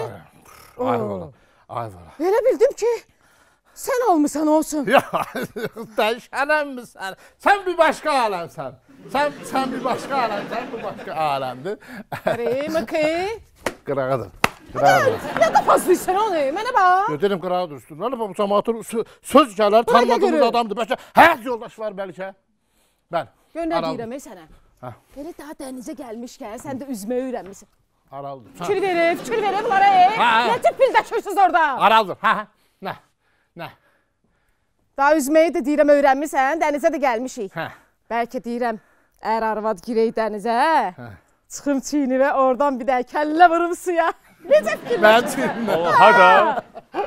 [SPEAKER 2] Ayvala.
[SPEAKER 3] Elə bildim ki, sən almısan olsun.
[SPEAKER 2] Ya, dəyişənəm mi sən? Sən bir başqa aləmsən. Sən bir başqa aləmsən, bu başqa aləmdir.
[SPEAKER 3] Mıkı?
[SPEAKER 2] Qırağıdır.
[SPEAKER 3] Nə qapazlıysan onu? Mənə bax.
[SPEAKER 2] Dedim qırağı dursun. Nə bu cəmaatın söz gələr, tanımadığımız adamdır. Bəlkə həyat yoldaş var bəlkə. Mən.
[SPEAKER 3] Göndər deyirəm sənə. Belə daha dənizə gəlmişkən, sən də üzməyi öyrənmisən.
[SPEAKER 2] Araldır.
[SPEAKER 3] Fikir verir bunlara. Nə tip bildaşırsınız orada?
[SPEAKER 2] Araldır. Nə?
[SPEAKER 3] Daha üzməyi də deyirəm öyrənmisən, dənizə də gəlmişik.
[SPEAKER 2] Hə.
[SPEAKER 3] Bəlkə deyirəm, arvad girək dənizə, çıxım çiynivə, oradan bir də kəllə vurum suya. Necə fikirləşirsən?
[SPEAKER 2] Mən çiynimə.
[SPEAKER 6] Hada.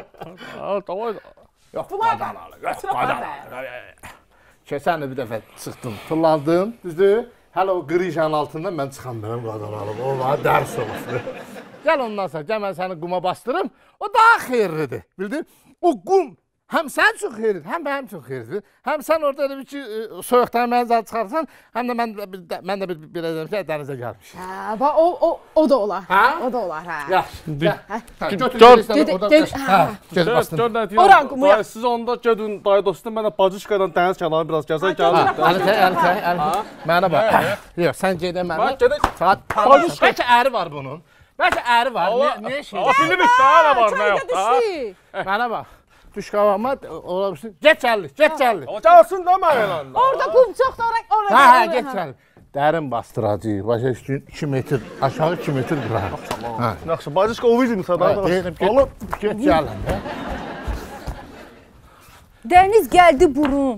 [SPEAKER 2] Yox, qadan. Keçən bir dəfə çıxdım, tullandım, düzdür? Hələ o qırıjanın altından mən çıxam mənim qadan alıb, o bana dərs olsun. Gəl ondan sonra, gəl mən səni quma bastırım, o daha xeyirlidir, bildin? O qum həm sən çox xeyirlidir, həm mənim çox xeyirlidir. Həm sən orada elə bir ki, soyuqdan mənzər çıxarsan, həm də mən də bir edəm ki, dənizə gəlmişim.
[SPEAKER 3] Hə, bax, o da olar. O da olar, hə.
[SPEAKER 2] Yaxşı, götür bastın.
[SPEAKER 3] Oran qumu yap.
[SPEAKER 6] Siz onda gedin, dayı dostum, mən də Bacışqadan dəniz kənarı biraz gəlsən, gəlin.
[SPEAKER 2] Mənə bax. Yox, sən gedə mənə. Bəlkə əri var bunun. Bəlkə əri var. Niyə şey?
[SPEAKER 6] Bilirik də, nə var, nə yox da.
[SPEAKER 2] Mənə bax. Düş qavama, olabilirsin. Get gəldi.
[SPEAKER 6] Gəlsin də mən elə.
[SPEAKER 3] Orada qumçaq da oraya.
[SPEAKER 2] Hə, get gəldi. Dərin bastıracaq. Başa düşdün, 2 metr, aşağı 2 metr qıraq.
[SPEAKER 6] Yaxşı, Bacışqa o bildim sənə.
[SPEAKER 2] Deyirəm, get gəlin.
[SPEAKER 9] Dəniz gəldi burun.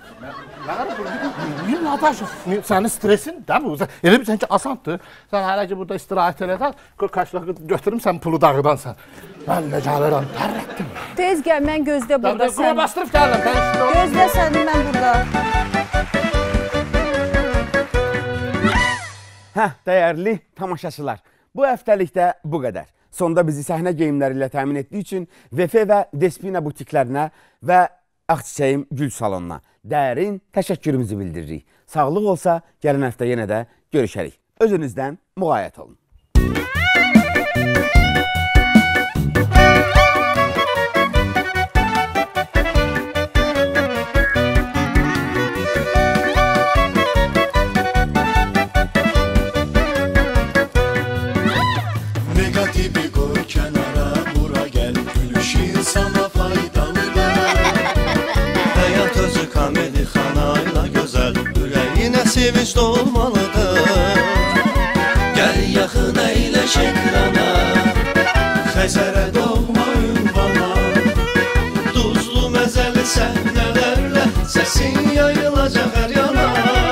[SPEAKER 2] Natasha, sənin stresin də bu. Elə bilirsən ki, asandır. Sən hələ ki, burada istirahət eləsən, kaşlağı götürüm, sən pulu dağıdansan. Mən nə gəlirəm, tərrətdim.
[SPEAKER 9] Tez gəl, mən gözlə burada
[SPEAKER 2] Quma
[SPEAKER 9] sən.
[SPEAKER 2] bastırıb gəlirəm.
[SPEAKER 9] Gözlə səni, mən burada.
[SPEAKER 5] Dəyərli tamaşaçılar, bu həftəlikdə bu qədər. Sonda bizi səhnə geyimləri ilə təmin etdiyi üçün VF və Despina butiklərinə və Ağçiçəyim Gül salonuna dərin təşəkkürümüzü bildiririk. Sağlıq olsa, gələn həftə yenə də görüşərik. Özünüzdən müğayət olun.
[SPEAKER 4] Negatifi koy kenara, bura gel, gülüş insana faydalıdır. Hayat özü komedi xanayla gözəl, ürəyinə sevinç dolmalıdır. Gəl yaxın əyləş ekrana, Xəzərə doğma ünvana. Duzlu məzəli səhnələrlə səsin yayılacaq hər yana.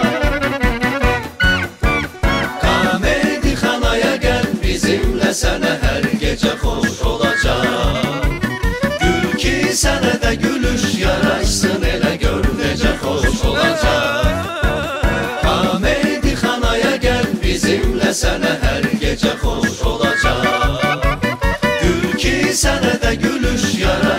[SPEAKER 4] Komedi xanaya gəl, bizimlə sənə hər gecə xoş olacaq. Gül ki sənə də gülüş yaraşsın, elə gör necə xoş olacaq. Komedi xanaya gəl, bizimlə sənə hər gecə xoş olacaq. Gül ki sənə də gülüş yaraşsın.